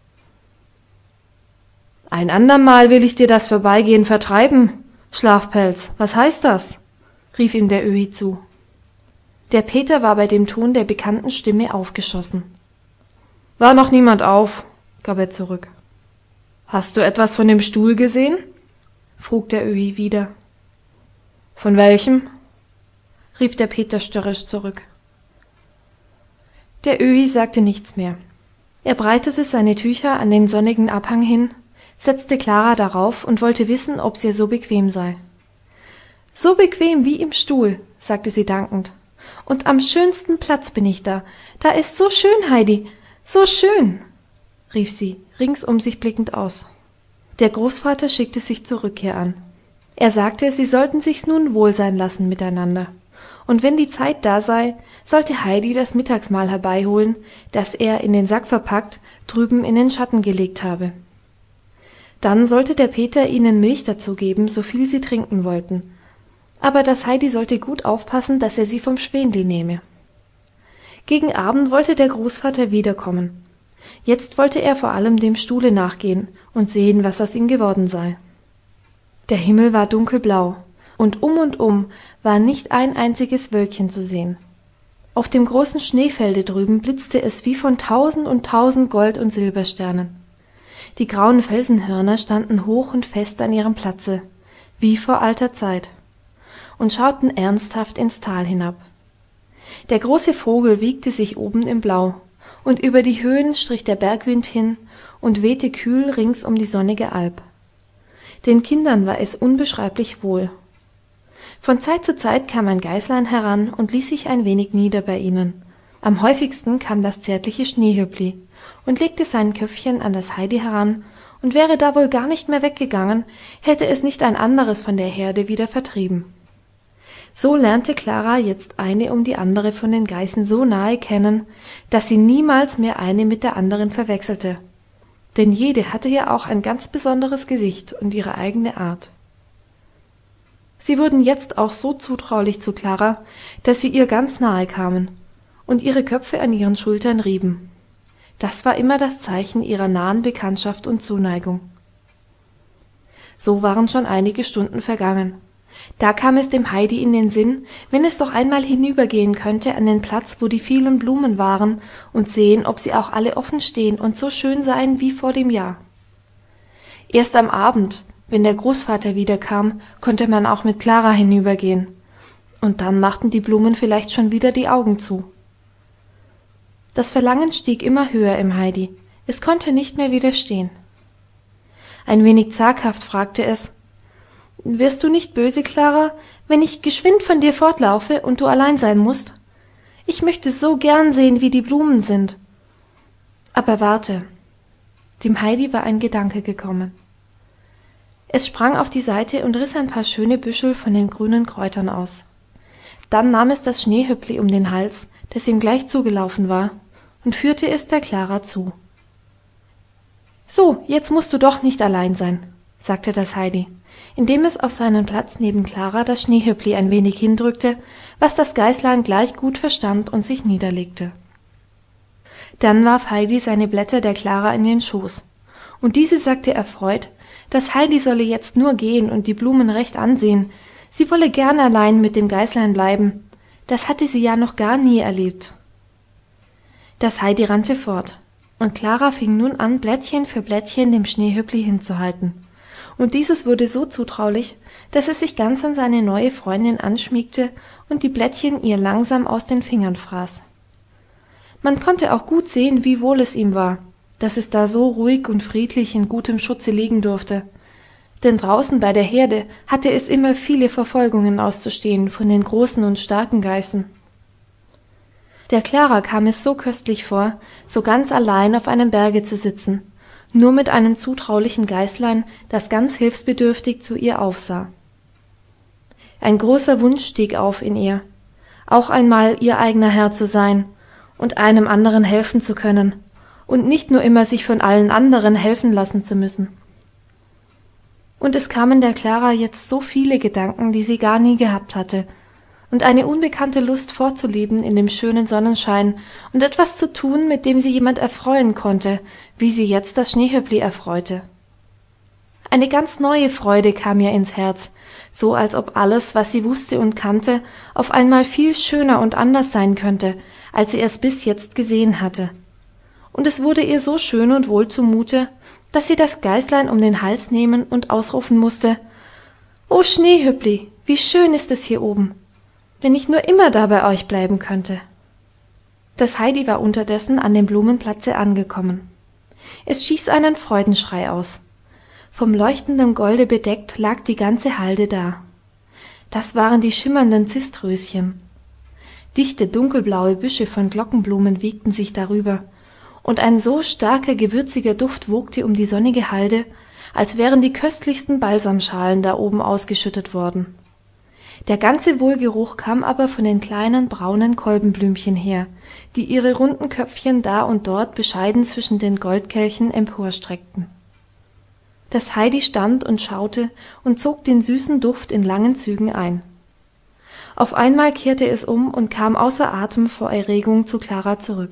»Ein andermal will ich dir das Vorbeigehen vertreiben, Schlafpelz, was heißt das?« rief ihm der Öhi zu. Der Peter war bei dem Ton der bekannten Stimme aufgeschossen. »War noch niemand auf«, gab er zurück. »Hast du etwas von dem Stuhl gesehen?« frug der Öhi wieder. »Von welchem?« rief der Peter störrisch zurück. Der Öhi sagte nichts mehr. Er breitete seine Tücher an den sonnigen Abhang hin, setzte Klara darauf und wollte wissen, ob's ihr so bequem sei. »So bequem wie im Stuhl«, sagte sie dankend. »Und am schönsten Platz bin ich da. Da ist so schön, Heidi, so schön«, rief sie, rings um sich blickend aus. Der Großvater schickte sich zur Rückkehr an. Er sagte, sie sollten sich's nun wohl sein lassen miteinander. Und wenn die Zeit da sei, sollte Heidi das Mittagsmahl herbeiholen, das er, in den Sack verpackt, drüben in den Schatten gelegt habe. Dann sollte der Peter ihnen Milch dazu geben, so viel sie trinken wollten. Aber das Heidi sollte gut aufpassen, dass er sie vom Schwänli nehme. Gegen Abend wollte der Großvater wiederkommen. Jetzt wollte er vor allem dem Stuhle nachgehen und sehen, was aus ihm geworden sei. Der Himmel war dunkelblau, und um und um war nicht ein einziges Wölkchen zu sehen. Auf dem großen Schneefelde drüben blitzte es wie von tausend und tausend Gold- und Silbersternen. Die grauen Felsenhörner standen hoch und fest an ihrem Platze, wie vor alter Zeit, und schauten ernsthaft ins Tal hinab. Der große Vogel wiegte sich oben im Blau, und über die Höhen strich der Bergwind hin und wehte kühl rings um die sonnige Alp. Den Kindern war es unbeschreiblich wohl. Von Zeit zu Zeit kam ein Geißlein heran und ließ sich ein wenig nieder bei ihnen. Am häufigsten kam das zärtliche Schneehöppli und legte sein Köpfchen an das Heidi heran und wäre da wohl gar nicht mehr weggegangen, hätte es nicht ein anderes von der Herde wieder vertrieben. So lernte Klara jetzt eine um die andere von den Geißen so nahe kennen, dass sie niemals mehr eine mit der anderen verwechselte. Denn jede hatte ja auch ein ganz besonderes Gesicht und ihre eigene Art. Sie wurden jetzt auch so zutraulich zu Klara, dass sie ihr ganz nahe kamen und ihre Köpfe an ihren Schultern rieben. Das war immer das Zeichen ihrer nahen Bekanntschaft und Zuneigung. So waren schon einige Stunden vergangen, Da kam es dem Heidi in den Sinn, wenn es doch einmal hinübergehen könnte an den Platz, wo die vielen Blumen waren, und sehen, ob sie auch alle offen stehen und so schön seien wie vor dem Jahr. Erst am Abend, wenn der Großvater wiederkam, konnte man auch mit Klara hinübergehen. Und dann machten die Blumen vielleicht schon wieder die Augen zu. Das Verlangen stieg immer höher im Heidi. Es konnte nicht mehr widerstehen. Ein wenig zaghaft fragte es: »Wirst du nicht böse, Klara, wenn ich geschwind von dir fortlaufe und du allein sein musst? Ich möchte so gern sehen, wie die Blumen sind.« Aber warte. Dem Heidi war ein Gedanke gekommen. Es sprang auf die Seite und riss ein paar schöne Büschel von den grünen Kräutern aus. Dann nahm es das Schneehöppli um den Hals, das ihm gleich zugelaufen war, und führte es der Klara zu. »So, jetzt musst du doch nicht allein sein«, sagte das Heidi, indem es auf seinen Platz neben Klara das Schneehöppli ein wenig hindrückte, was das Geißlein gleich gut verstand und sich niederlegte. Dann warf Heidi seine Blätter der Klara in den Schoß, und diese sagte erfreut, das Heidi solle jetzt nur gehen und die Blumen recht ansehen, sie wolle gern allein mit dem Geißlein bleiben, das hatte sie ja noch gar nie erlebt. Das Heidi rannte fort, und Klara fing nun an, Blättchen für Blättchen dem Schneehöppli hinzuhalten, und dieses wurde so zutraulich, dass es sich ganz an seine neue Freundin anschmiegte und die Blättchen ihr langsam aus den Fingern fraß. Man konnte auch gut sehen, wie wohl es ihm war, dass es da so ruhig und friedlich in gutem Schutze liegen durfte, denn draußen bei der Herde hatte es immer viele Verfolgungen auszustehen von den großen und starken Geißen. Der Klara kam es so köstlich vor, so ganz allein auf einem Berge zu sitzen, nur mit einem zutraulichen Geißlein, das ganz hilfsbedürftig zu ihr aufsah. Ein großer Wunsch stieg auf in ihr, auch einmal ihr eigener Herr zu sein und einem anderen helfen zu können und nicht nur immer sich von allen anderen helfen lassen zu müssen. Und es kamen der Klara jetzt so viele Gedanken, die sie gar nie gehabt hatte, und eine unbekannte Lust fortzuleben in dem schönen Sonnenschein und etwas zu tun, mit dem sie jemand erfreuen konnte, wie sie jetzt das Schneehöppli erfreute. Eine ganz neue Freude kam ihr ins Herz, so als ob alles, was sie wusste und kannte, auf einmal viel schöner und anders sein könnte, als sie es bis jetzt gesehen hatte. Und es wurde ihr so schön und wohl zumute, dass sie das Geißlein um den Hals nehmen und ausrufen musste: »O Schneehöppli, wie schön ist es hier oben! Wenn ich nur immer da bei euch bleiben könnte!« Das Heidi war unterdessen an dem Blumenplatze angekommen. Es stieß einen Freudenschrei aus. Vom leuchtenden Golde bedeckt lag die ganze Halde da. Das waren die schimmernden Ziströschen. Dichte dunkelblaue Büsche von Glockenblumen wiegten sich darüber, und ein so starker, gewürziger Duft wogte um die sonnige Halde, als wären die köstlichsten Balsamschalen da oben ausgeschüttet worden. Der ganze Wohlgeruch kam aber von den kleinen braunen Kolbenblümchen her, die ihre runden Köpfchen da und dort bescheiden zwischen den Goldkelchen emporstreckten. Das Heidi stand und schaute und zog den süßen Duft in langen Zügen ein. Auf einmal kehrte es um und kam außer Atem vor Erregung zu Klara zurück.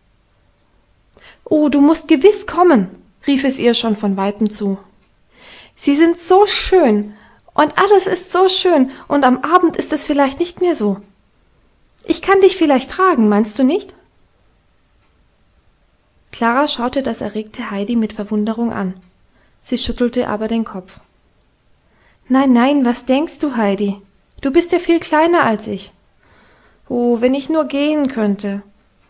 »Oh, du musst gewiss kommen«, rief es ihr schon von weitem zu. »Sie sind so schön, und alles ist so schön, und am Abend ist es vielleicht nicht mehr so. Ich kann dich vielleicht tragen, meinst du nicht?« Klara schaute das erregte Heidi mit Verwunderung an. Sie schüttelte aber den Kopf. »Nein, nein, was denkst du, Heidi? Du bist ja viel kleiner als ich. Oh, wenn ich nur gehen könnte!«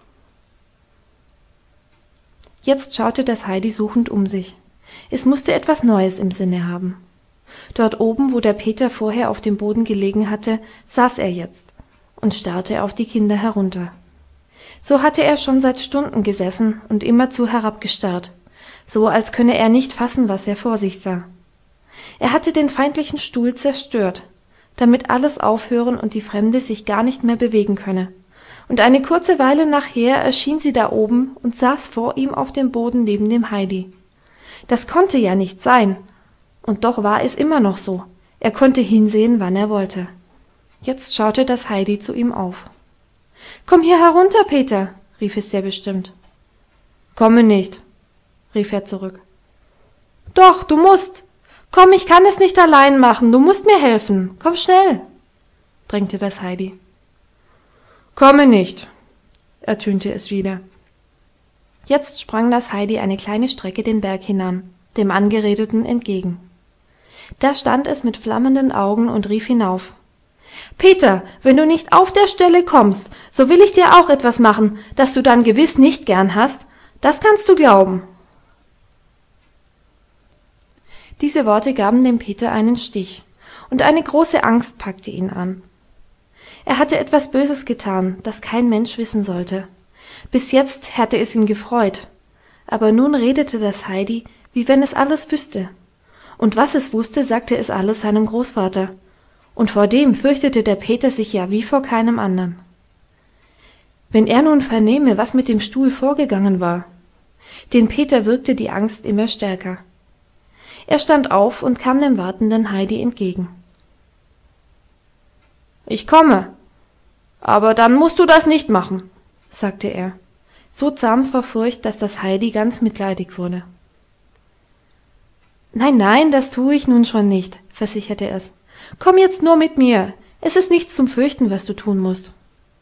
Jetzt schaute das Heidi suchend um sich. Es musste etwas Neues im Sinne haben. Dort oben, wo der Peter vorher auf dem Boden gelegen hatte, saß er jetzt und starrte auf die Kinder herunter. So hatte er schon seit Stunden gesessen und immerzu herabgestarrt, so als könne er nicht fassen, was er vor sich sah. Er hatte den feindlichen Stuhl zerstört, damit alles aufhören und die Fremde sich gar nicht mehr bewegen könne. Und eine kurze Weile nachher erschien sie da oben und saß vor ihm auf dem Boden neben dem Heidi. Das konnte ja nicht sein. Und doch war es immer noch so. Er konnte hinsehen, wann er wollte. Jetzt schaute das Heidi zu ihm auf. »Komm hier herunter, Peter«, rief es sehr bestimmt. »Komme nicht«, rief er zurück. »Doch, du musst. Komm, ich kann es nicht allein machen, du musst mir helfen. Komm schnell, drängte das Heidi. Komme nicht, ertönte es wieder. Jetzt sprang das Heidi eine kleine Strecke den Berg hinan, dem Angeredeten entgegen. Da stand es mit flammenden Augen und rief hinauf. Peter, wenn du nicht auf der Stelle kommst, so will ich dir auch etwas machen, das du dann gewiss nicht gern hast, das kannst du glauben. Diese Worte gaben dem Peter einen Stich, und eine große Angst packte ihn an. Er hatte etwas Böses getan, das kein Mensch wissen sollte. Bis jetzt hatte es ihn gefreut, aber nun redete das Heidi, wie wenn es alles wüsste. Und was es wusste, sagte es alles seinem Großvater. Und vor dem fürchtete der Peter sich ja wie vor keinem anderen. Wenn er nun vernehme, was mit dem Stuhl vorgegangen war. Den Peter wirkte die Angst immer stärker. Er stand auf und kam dem wartenden Heidi entgegen. »Ich komme, aber dann musst du das nicht machen«, sagte er, so zahm vor Furcht, dass das Heidi ganz mitleidig wurde. »Nein, nein, das tue ich nun schon nicht«, versicherte es. »Komm jetzt nur mit mir, es ist nichts zum Fürchten, was du tun musst.«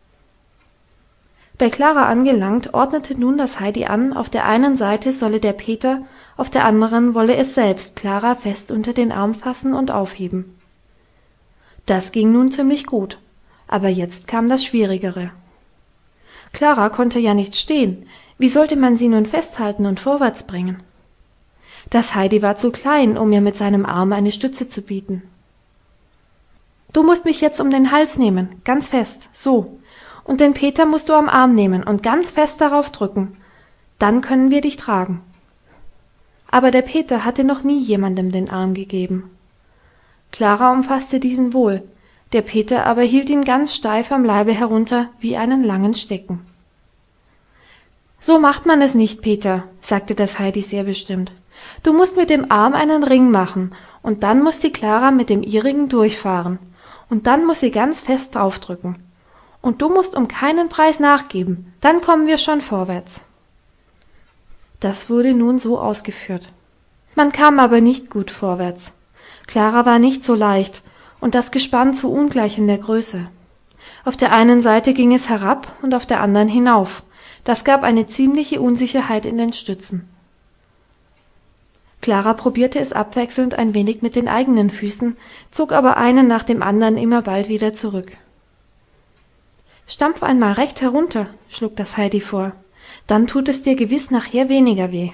Bei Klara angelangt, ordnete nun das Heidi an, auf der einen Seite solle der Peter, auf der anderen wolle es selbst Klara fest unter den Arm fassen und aufheben. Das ging nun ziemlich gut, aber jetzt kam das Schwierigere. Klara konnte ja nicht stehen, wie sollte man sie nun festhalten und vorwärts bringen? Das Heidi war zu klein, um ihr mit seinem Arm eine Stütze zu bieten. »Du musst mich jetzt um den Hals nehmen, ganz fest, so, und den Peter musst du am Arm nehmen und ganz fest darauf drücken, dann können wir dich tragen.« Aber der Peter hatte noch nie jemandem den Arm gegeben. Klara umfasste diesen wohl, der Peter aber hielt ihn ganz steif am Leibe herunter wie einen langen Stecken. »So macht man es nicht, Peter«, sagte das Heidi sehr bestimmt. »Du musst mit dem Arm einen Ring machen, und dann muss die Klara mit dem ihrigen durchfahren, und dann muss sie ganz fest draufdrücken. Und du musst um keinen Preis nachgeben, dann kommen wir schon vorwärts.« Das wurde nun so ausgeführt. Man kam aber nicht gut vorwärts. Klara war nicht so leicht und das Gespann zu ungleich in der Größe. Auf der einen Seite ging es herab und auf der anderen hinauf. Das gab eine ziemliche Unsicherheit in den Stützen. Klara probierte es abwechselnd ein wenig mit den eigenen Füßen, zog aber einen nach dem anderen immer bald wieder zurück. »Stampf einmal recht herunter«, schlug das Heidi vor, »dann tut es dir gewiss nachher weniger weh.«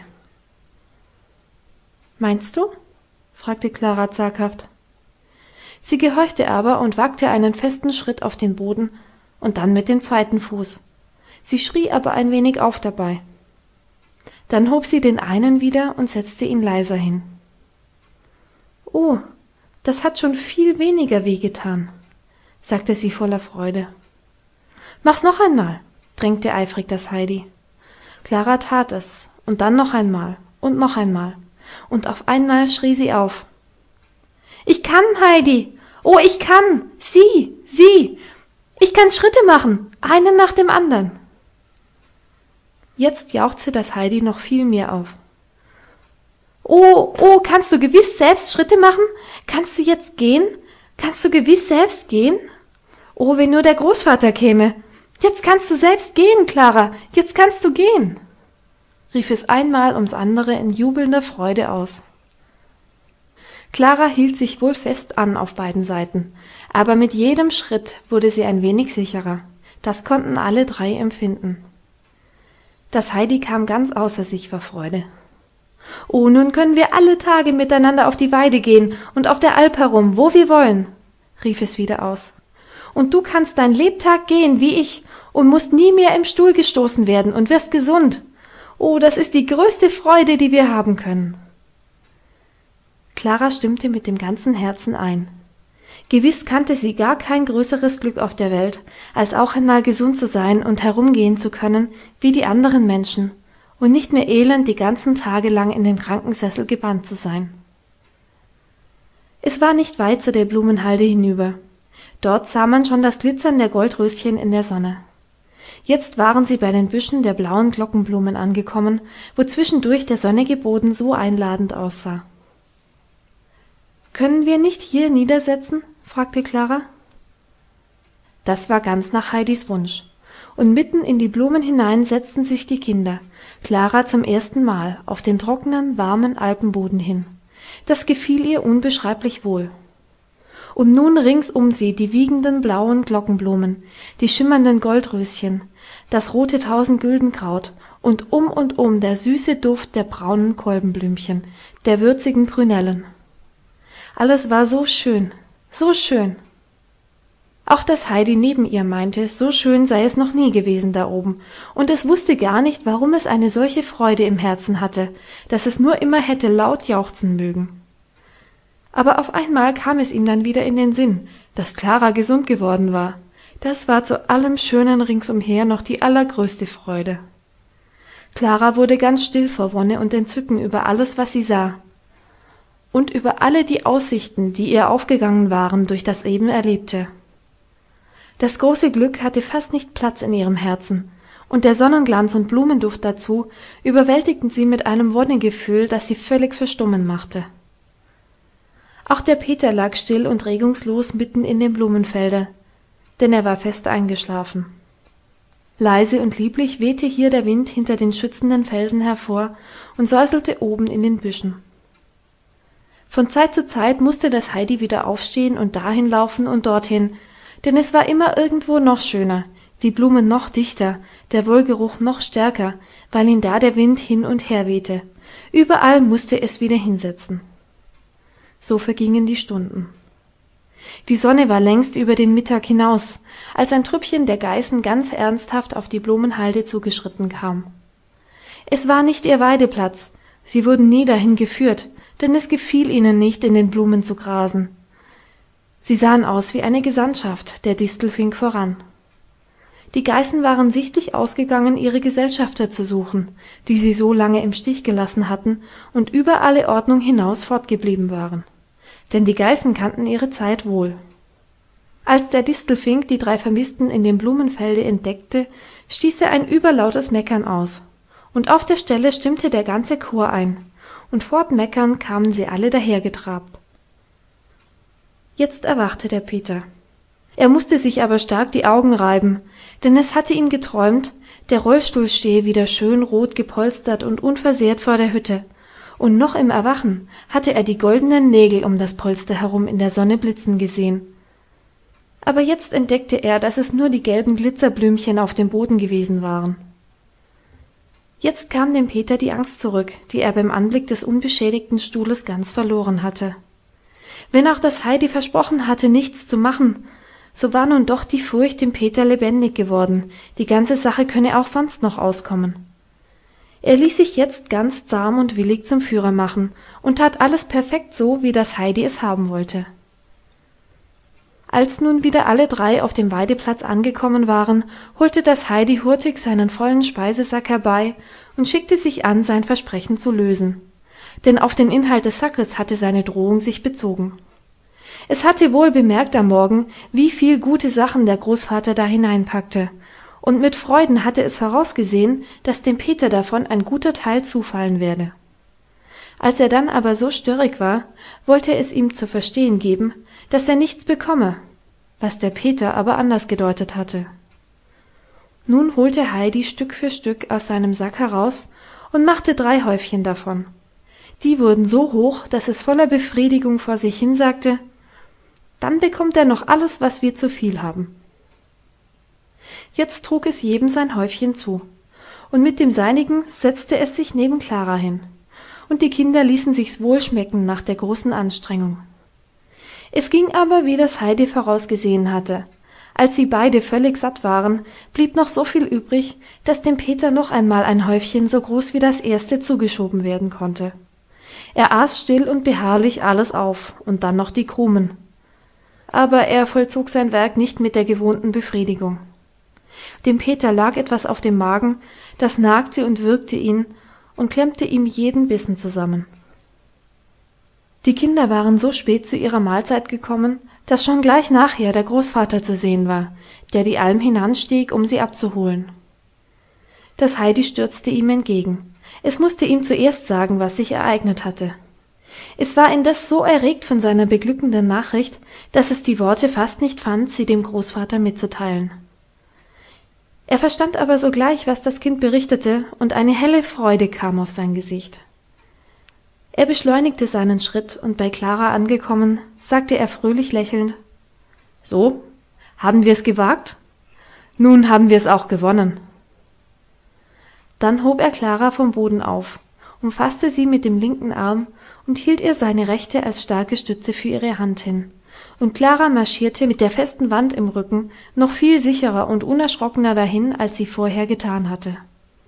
»Meinst du?« fragte Klara zaghaft. Sie gehorchte aber und wagte einen festen Schritt auf den Boden und dann mit dem zweiten Fuß. Sie schrie aber ein wenig auf dabei. Dann hob sie den einen wieder und setzte ihn leiser hin. »Oh, das hat schon viel weniger weh getan«, sagte sie voller Freude. »Mach's noch einmal«, drängte eifrig das Heidi. Klara tat es, und dann noch einmal und noch einmal, und auf einmal schrie sie auf. »Ich kann, Heidi! Oh, ich kann! Sieh, sieh! Ich kann Schritte machen, einen nach dem anderen!« Jetzt jauchzte das Heidi noch viel mehr auf. »Oh, oh, kannst du gewiss selbst Schritte machen? Kannst du jetzt gehen? Kannst du gewiss selbst gehen? Oh, wenn nur der Großvater käme! Jetzt kannst du selbst gehen, Klara! Jetzt kannst du gehen!« rief es einmal ums andere in jubelnder Freude aus. Klara hielt sich wohl fest an auf beiden Seiten, aber mit jedem Schritt wurde sie ein wenig sicherer. Das konnten alle drei empfinden. Das Heidi kam ganz außer sich vor Freude. »Oh, nun können wir alle Tage miteinander auf die Weide gehen und auf der Alp herum, wo wir wollen«, rief es wieder aus. »Und du kannst dein Lebtag gehen, wie ich, und musst nie mehr im Stuhl gestoßen werden und wirst gesund. Oh, das ist die größte Freude, die wir haben können.« Klara stimmte mit dem ganzen Herzen ein. Gewiss kannte sie gar kein größeres Glück auf der Welt, als auch einmal gesund zu sein und herumgehen zu können wie die anderen Menschen und nicht mehr elend die ganzen Tage lang in dem Krankensessel gebannt zu sein. Es war nicht weit zu der Blumenhalde hinüber. Dort sah man schon das Glitzern der Goldröschen in der Sonne. Jetzt waren sie bei den Büschen der blauen Glockenblumen angekommen, wo zwischendurch der sonnige Boden so einladend aussah. Können wir nicht hier niedersetzen?" fragte Klara. Das war ganz nach Heidis Wunsch, und mitten in die Blumen hinein setzten sich die Kinder, Klara zum ersten Mal, auf den trockenen, warmen Alpenboden hin. Das gefiel ihr unbeschreiblich wohl. Und nun rings um sie die wiegenden blauen Glockenblumen, die schimmernden Goldröschen, das rote Tausendgüldenkraut und um und um der süße Duft der braunen Kolbenblümchen, der würzigen Prünellen. Alles war so schön, so schön. Auch das Heidi neben ihr meinte, so schön sei es noch nie gewesen da oben, und es wusste gar nicht, warum es eine solche Freude im Herzen hatte, dass es nur immer hätte laut jauchzen mögen. Aber auf einmal kam es ihm dann wieder in den Sinn, dass Klara gesund geworden war. Das war zu allem Schönen ringsumher noch die allergrößte Freude. Klara wurde ganz still vor Wonne und Entzücken über alles, was sie sah, und über alle die Aussichten, die ihr aufgegangen waren durch das eben Erlebte. Das große Glück hatte fast nicht Platz in ihrem Herzen, und der Sonnenglanz und Blumenduft dazu überwältigten sie mit einem Wonnegefühl, das sie völlig verstummen machte. Auch der Peter lag still und regungslos mitten in dem Blumenfelde, denn er war fest eingeschlafen. Leise und lieblich wehte hier der Wind hinter den schützenden Felsen hervor und säuselte oben in den Büschen. Von Zeit zu Zeit musste das Heidi wieder aufstehen und dahin laufen und dorthin, denn es war immer irgendwo noch schöner, die Blumen noch dichter, der Wohlgeruch noch stärker, weil ihn da der Wind hin und her wehte. Überall musste es wieder hinsetzen. So vergingen die Stunden. Die Sonne war längst über den Mittag hinaus, als ein Trüppchen der Geißen ganz ernsthaft auf die Blumenhalde zugeschritten kam. Es war nicht ihr Weideplatz, sie wurden nie dahin geführt, denn es gefiel ihnen nicht, in den Blumen zu grasen. Sie sahen aus wie eine Gesandtschaft, der Distelfink voran. Die Geißen waren sichtlich ausgegangen, ihre Gesellschafter zu suchen, die sie so lange im Stich gelassen hatten und über alle Ordnung hinaus fortgeblieben waren. Denn die Geißen kannten ihre Zeit wohl. Als der Distelfink die drei Vermissten in dem Blumenfelde entdeckte, stieß er ein überlautes Meckern aus, und auf der Stelle stimmte der ganze Chor ein, und fortmeckernd kamen sie alle dahergetrabt. Jetzt erwachte der Peter. Er musste sich aber stark die Augen reiben, denn es hatte ihm geträumt, der Rollstuhl stehe wieder schön rot gepolstert und unversehrt vor der Hütte, und noch im Erwachen hatte er die goldenen Nägel um das Polster herum in der Sonne blitzen gesehen. Aber jetzt entdeckte er, dass es nur die gelben Glitzerblümchen auf dem Boden gewesen waren. Jetzt kam dem Peter die Angst zurück, die er beim Anblick des unbeschädigten Stuhles ganz verloren hatte. Wenn auch das Heidi versprochen hatte, nichts zu machen, so war nun doch die Furcht dem Peter lebendig geworden, die ganze Sache könne auch sonst noch auskommen. Er ließ sich jetzt ganz zahm und willig zum Führer machen und tat alles perfekt so, wie das Heidi es haben wollte. Als nun wieder alle drei auf dem Weideplatz angekommen waren, holte das Heidi hurtig seinen vollen Speisesack herbei und schickte sich an, sein Versprechen zu lösen. Denn auf den Inhalt des Sackes hatte seine Drohung sich bezogen. Es hatte wohl bemerkt am Morgen, wie viel gute Sachen der Großvater da hineinpackte, und mit Freuden hatte es vorausgesehen, dass dem Peter davon ein guter Teil zufallen werde. Als er dann aber so störrig war, wollte es ihm zu verstehen geben, dass er nichts bekomme, was der Peter aber anders gedeutet hatte. Nun holte Heidi Stück für Stück aus seinem Sack heraus und machte drei Häufchen davon. Die wurden so hoch, dass es voller Befriedigung vor sich hin sagte: »Dann bekommt er noch alles, was wir zu viel haben.« Jetzt trug es jedem sein Häufchen zu, und mit dem seinigen setzte es sich neben Klara hin, und die Kinder ließen sich's wohl schmecken nach der großen Anstrengung. Es ging aber, wie das Heidi vorausgesehen hatte. Als sie beide völlig satt waren, blieb noch so viel übrig, dass dem Peter noch einmal ein Häufchen so groß wie das erste zugeschoben werden konnte. Er aß still und beharrlich alles auf und dann noch die Krumen. Aber er vollzog sein Werk nicht mit der gewohnten Befriedigung. Dem Peter lag etwas auf dem Magen, das nagte und würgte ihn und klemmte ihm jeden Bissen zusammen. Die Kinder waren so spät zu ihrer Mahlzeit gekommen, dass schon gleich nachher der Großvater zu sehen war, der die Alm hinanstieg, um sie abzuholen. Das Heidi stürzte ihm entgegen. Es musste ihm zuerst sagen, was sich ereignet hatte. Es war indes so erregt von seiner beglückenden Nachricht, dass es die Worte fast nicht fand, sie dem Großvater mitzuteilen. Er verstand aber sogleich, was das Kind berichtete, und eine helle Freude kam auf sein Gesicht. Er beschleunigte seinen Schritt, und bei Klara angekommen, sagte er fröhlich lächelnd: »So, haben wir's gewagt? Nun haben wir's auch gewonnen.« Dann hob er Klara vom Boden auf, umfasste sie mit dem linken Arm und hielt ihr seine rechte als starke Stütze für ihre Hand hin, und Klara marschierte mit der festen Wand im Rücken noch viel sicherer und unerschrockener dahin, als sie vorher getan hatte.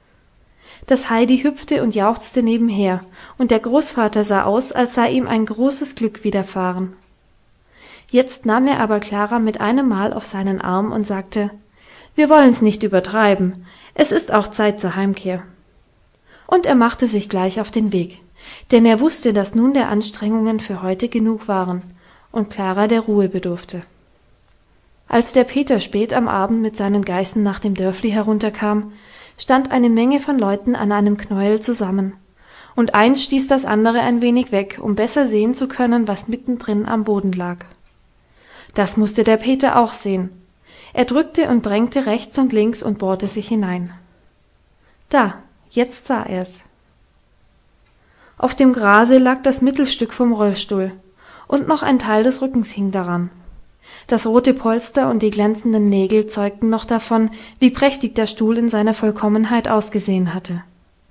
Das Heidi hüpfte und jauchzte nebenher, und der Großvater sah aus, als sei ihm ein großes Glück widerfahren. Jetzt nahm er aber Klara mit einem Mal auf seinen Arm und sagte: »Wir wollen's nicht übertreiben, es ist auch Zeit zur Heimkehr.« Und er machte sich gleich auf den Weg, denn er wusste, dass nun der Anstrengungen für heute genug waren und Klara der Ruhe bedurfte. Als der Peter spät am Abend mit seinen Geißen nach dem Dörfli herunterkam, stand eine Menge von Leuten an einem Knäuel zusammen, und eins stieß das andere ein wenig weg, um besser sehen zu können, was mittendrin am Boden lag. Das musste der Peter auch sehen. Er drückte und drängte rechts und links und bohrte sich hinein. Da, jetzt sah er's. Auf dem Grase lag das Mittelstück vom Rollstuhl, und noch ein Teil des Rückens hing daran. Das rote Polster und die glänzenden Nägel zeugten noch davon, wie prächtig der Stuhl in seiner Vollkommenheit ausgesehen hatte.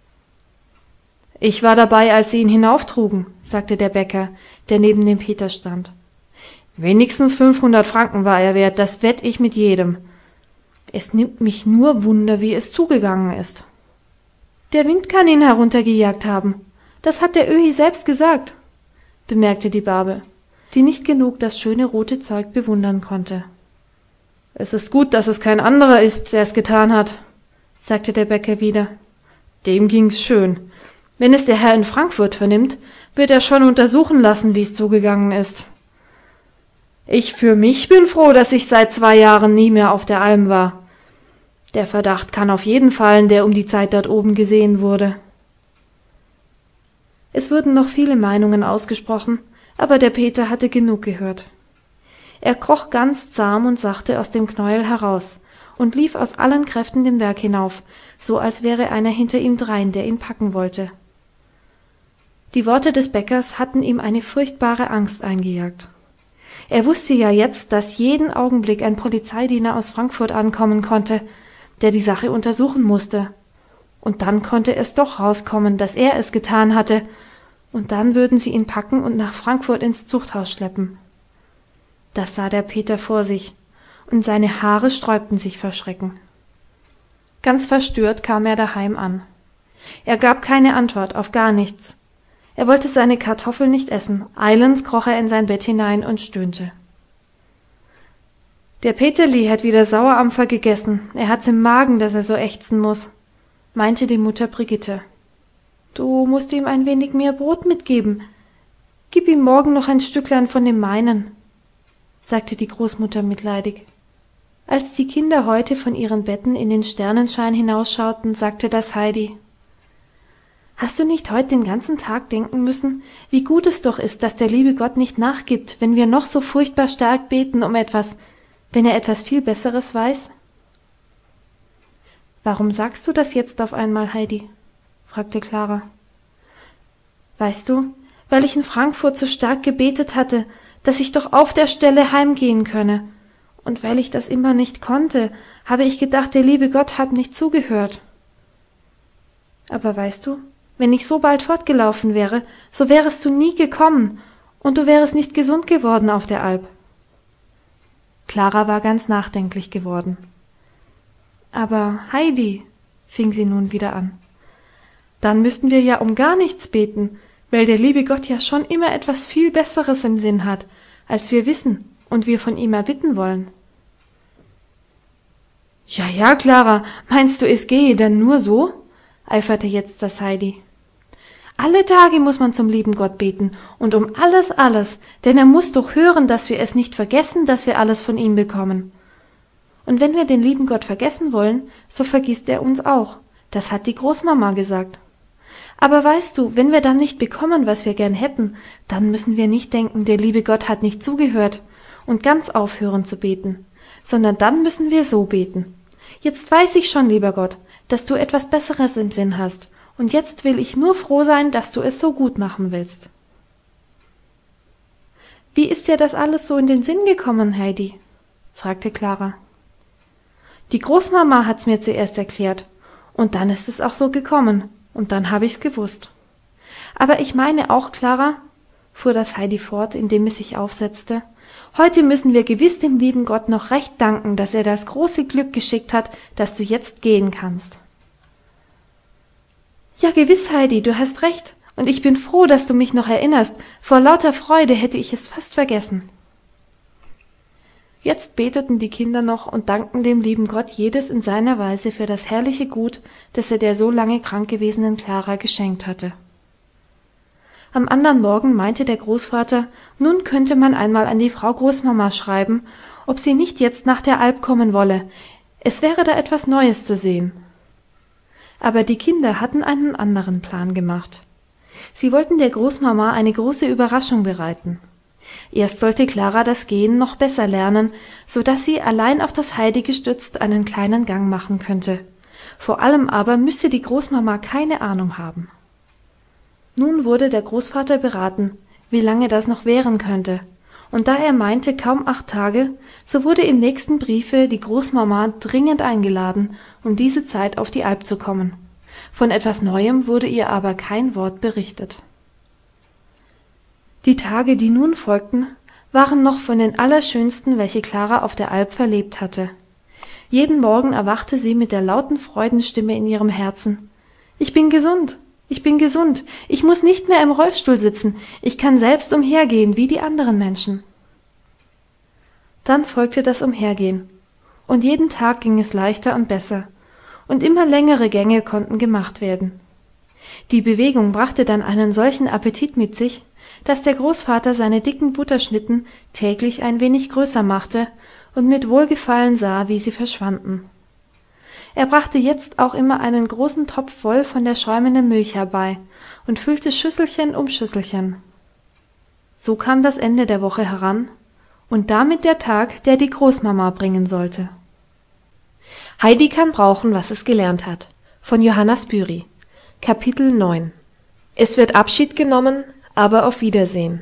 »Ich war dabei, als sie ihn hinauftrugen«, sagte der Bäcker, der neben dem Peter stand. »Wenigstens fünfhundert Franken war er wert, das wett ich mit jedem. Es nimmt mich nur Wunder, wie es zugegangen ist.« »Der Wind kann ihn heruntergejagt haben. Das hat der Öhi selbst gesagt«, bemerkte die Barbel, die nicht genug das schöne rote Zeug bewundern konnte. »Es ist gut, dass es kein anderer ist, der es getan hat«, sagte der Bäcker wieder. »Dem ging's schön. Wenn es der Herr in Frankfurt vernimmt, wird er schon untersuchen lassen, wie's zugegangen ist. Ich für mich bin froh, dass ich seit zwei Jahren nie mehr auf der Alm war. Der Verdacht kann auf jeden fallen, der um die Zeit dort oben gesehen wurde.« Es wurden noch viele Meinungen ausgesprochen, aber der Peter hatte genug gehört. Er kroch ganz zahm und sachte aus dem Knäuel heraus und lief aus allen Kräften den Berg hinauf, so als wäre einer hinter ihm drein, der ihn packen wollte. Die Worte des Bäckers hatten ihm eine furchtbare Angst eingejagt. Er wusste ja jetzt, dass jeden Augenblick ein Polizeidiener aus Frankfurt ankommen konnte, der die Sache untersuchen musste. Und dann konnte es doch rauskommen, dass er es getan hatte, und dann würden sie ihn packen und nach Frankfurt ins Zuchthaus schleppen. Das sah der Peter vor sich, und seine Haare sträubten sich vor Schrecken. Ganz verstört kam er daheim an. Er gab keine Antwort auf gar nichts. Er wollte seine Kartoffeln nicht essen. Eilends kroch er in sein Bett hinein und stöhnte. »Der Peterli hat wieder Sauerampfer gegessen. Er hat's im Magen, dass er so ächzen muss«, meinte die Mutter Brigitte. »Du musst ihm ein wenig mehr Brot mitgeben. Gib ihm morgen noch ein Stücklein von dem meinen«, sagte die Großmutter mitleidig. Als die Kinder heute von ihren Betten in den Sternenschein hinausschauten, sagte das Heidi: »Hast du nicht heute den ganzen Tag denken müssen, wie gut es doch ist, dass der liebe Gott nicht nachgibt, wenn wir noch so furchtbar stark beten um etwas, wenn er etwas viel Besseres weiß?« »Warum sagst du das jetzt auf einmal, Heidi?«, fragte Klara. »Weißt du, weil ich in Frankfurt so stark gebetet hatte, dass ich doch auf der Stelle heimgehen könne, und weil ich das immer nicht konnte, habe ich gedacht, der liebe Gott hat nicht zugehört. Aber weißt du, wenn ich so bald fortgelaufen wäre, so wärest du nie gekommen, und du wärest nicht gesund geworden auf der Alp.« Klara war ganz nachdenklich geworden. »Aber Heidi«, fing sie nun wieder an, »dann müssten wir ja um gar nichts beten, weil der liebe Gott ja schon immer etwas viel Besseres im Sinn hat, als wir wissen und wir von ihm erbitten wollen.« »Ja, ja, Klara, meinst du, es gehe dann nur so?«, eiferte jetzt das Heidi. »Alle Tage muss man zum lieben Gott beten und um alles, alles, denn er muss doch hören, dass wir es nicht vergessen, dass wir alles von ihm bekommen. Und wenn wir den lieben Gott vergessen wollen, so vergisst er uns auch. Das hat die Großmama gesagt. Aber weißt du, wenn wir dann nicht bekommen, was wir gern hätten, dann müssen wir nicht denken, der liebe Gott hat nicht zugehört und ganz aufhören zu beten, sondern dann müssen wir so beten. Jetzt weiß ich schon, lieber Gott, dass du etwas Besseres im Sinn hast, und jetzt will ich nur froh sein, dass du es so gut machen willst. Wie ist dir das alles so in den Sinn gekommen, Heidi? Fragte Klara. Die Großmama hat's mir zuerst erklärt, und dann ist es auch so gekommen, und dann habe ich's gewusst. Aber ich meine auch, Klara, fuhr das Heidi fort, indem es sich aufsetzte, heute müssen wir gewiss dem lieben Gott noch recht danken, dass er das große Glück geschickt hat, dass du jetzt gehen kannst. Ja, gewiss, Heidi, du hast recht, und ich bin froh, dass du mich noch erinnerst. Vor lauter Freude hätte ich es fast vergessen. Jetzt beteten die Kinder noch und dankten dem lieben Gott jedes in seiner Weise für das herrliche Gut, das er der so lange krank gewesenen Klara geschenkt hatte. Am andern Morgen meinte der Großvater, nun könnte man einmal an die Frau Großmama schreiben, ob sie nicht jetzt nach der Alp kommen wolle. Es wäre da etwas Neues zu sehen. Aber die Kinder hatten einen anderen Plan gemacht. Sie wollten der Großmama eine große Überraschung bereiten. Erst sollte Klara das Gehen noch besser lernen, so dass sie allein auf das Heidi gestützt einen kleinen Gang machen könnte. Vor allem aber müsse die Großmama keine Ahnung haben. Nun wurde der Großvater beraten, wie lange das noch währen könnte, und da er meinte kaum acht Tage, so wurde im nächsten Briefe die Großmama dringend eingeladen, um diese Zeit auf die Alp zu kommen. Von etwas Neuem wurde ihr aber kein Wort berichtet. Die Tage, die nun folgten, waren noch von den allerschönsten, welche Klara auf der Alp verlebt hatte. Jeden Morgen erwachte sie mit der lauten Freudenstimme in ihrem Herzen. Ich bin gesund, ich bin gesund, ich muss nicht mehr im Rollstuhl sitzen, ich kann selbst umhergehen wie die anderen Menschen. Dann folgte das Umhergehen, und jeden Tag ging es leichter und besser, und immer längere Gänge konnten gemacht werden. Die Bewegung brachte dann einen solchen Appetit mit sich, dass der Großvater seine dicken Butterschnitten täglich ein wenig größer machte und mit Wohlgefallen sah, wie sie verschwanden. Er brachte jetzt auch immer einen großen Topf voll von der schäumenden Milch herbei und füllte Schüsselchen um Schüsselchen. So kam das Ende der Woche heran und damit der Tag, der die Großmama bringen sollte. Heidi kann brauchen, was es gelernt hat. Von Johanna Spyri. Kapitel neun. Es wird Abschied genommen, aber auf Wiedersehen.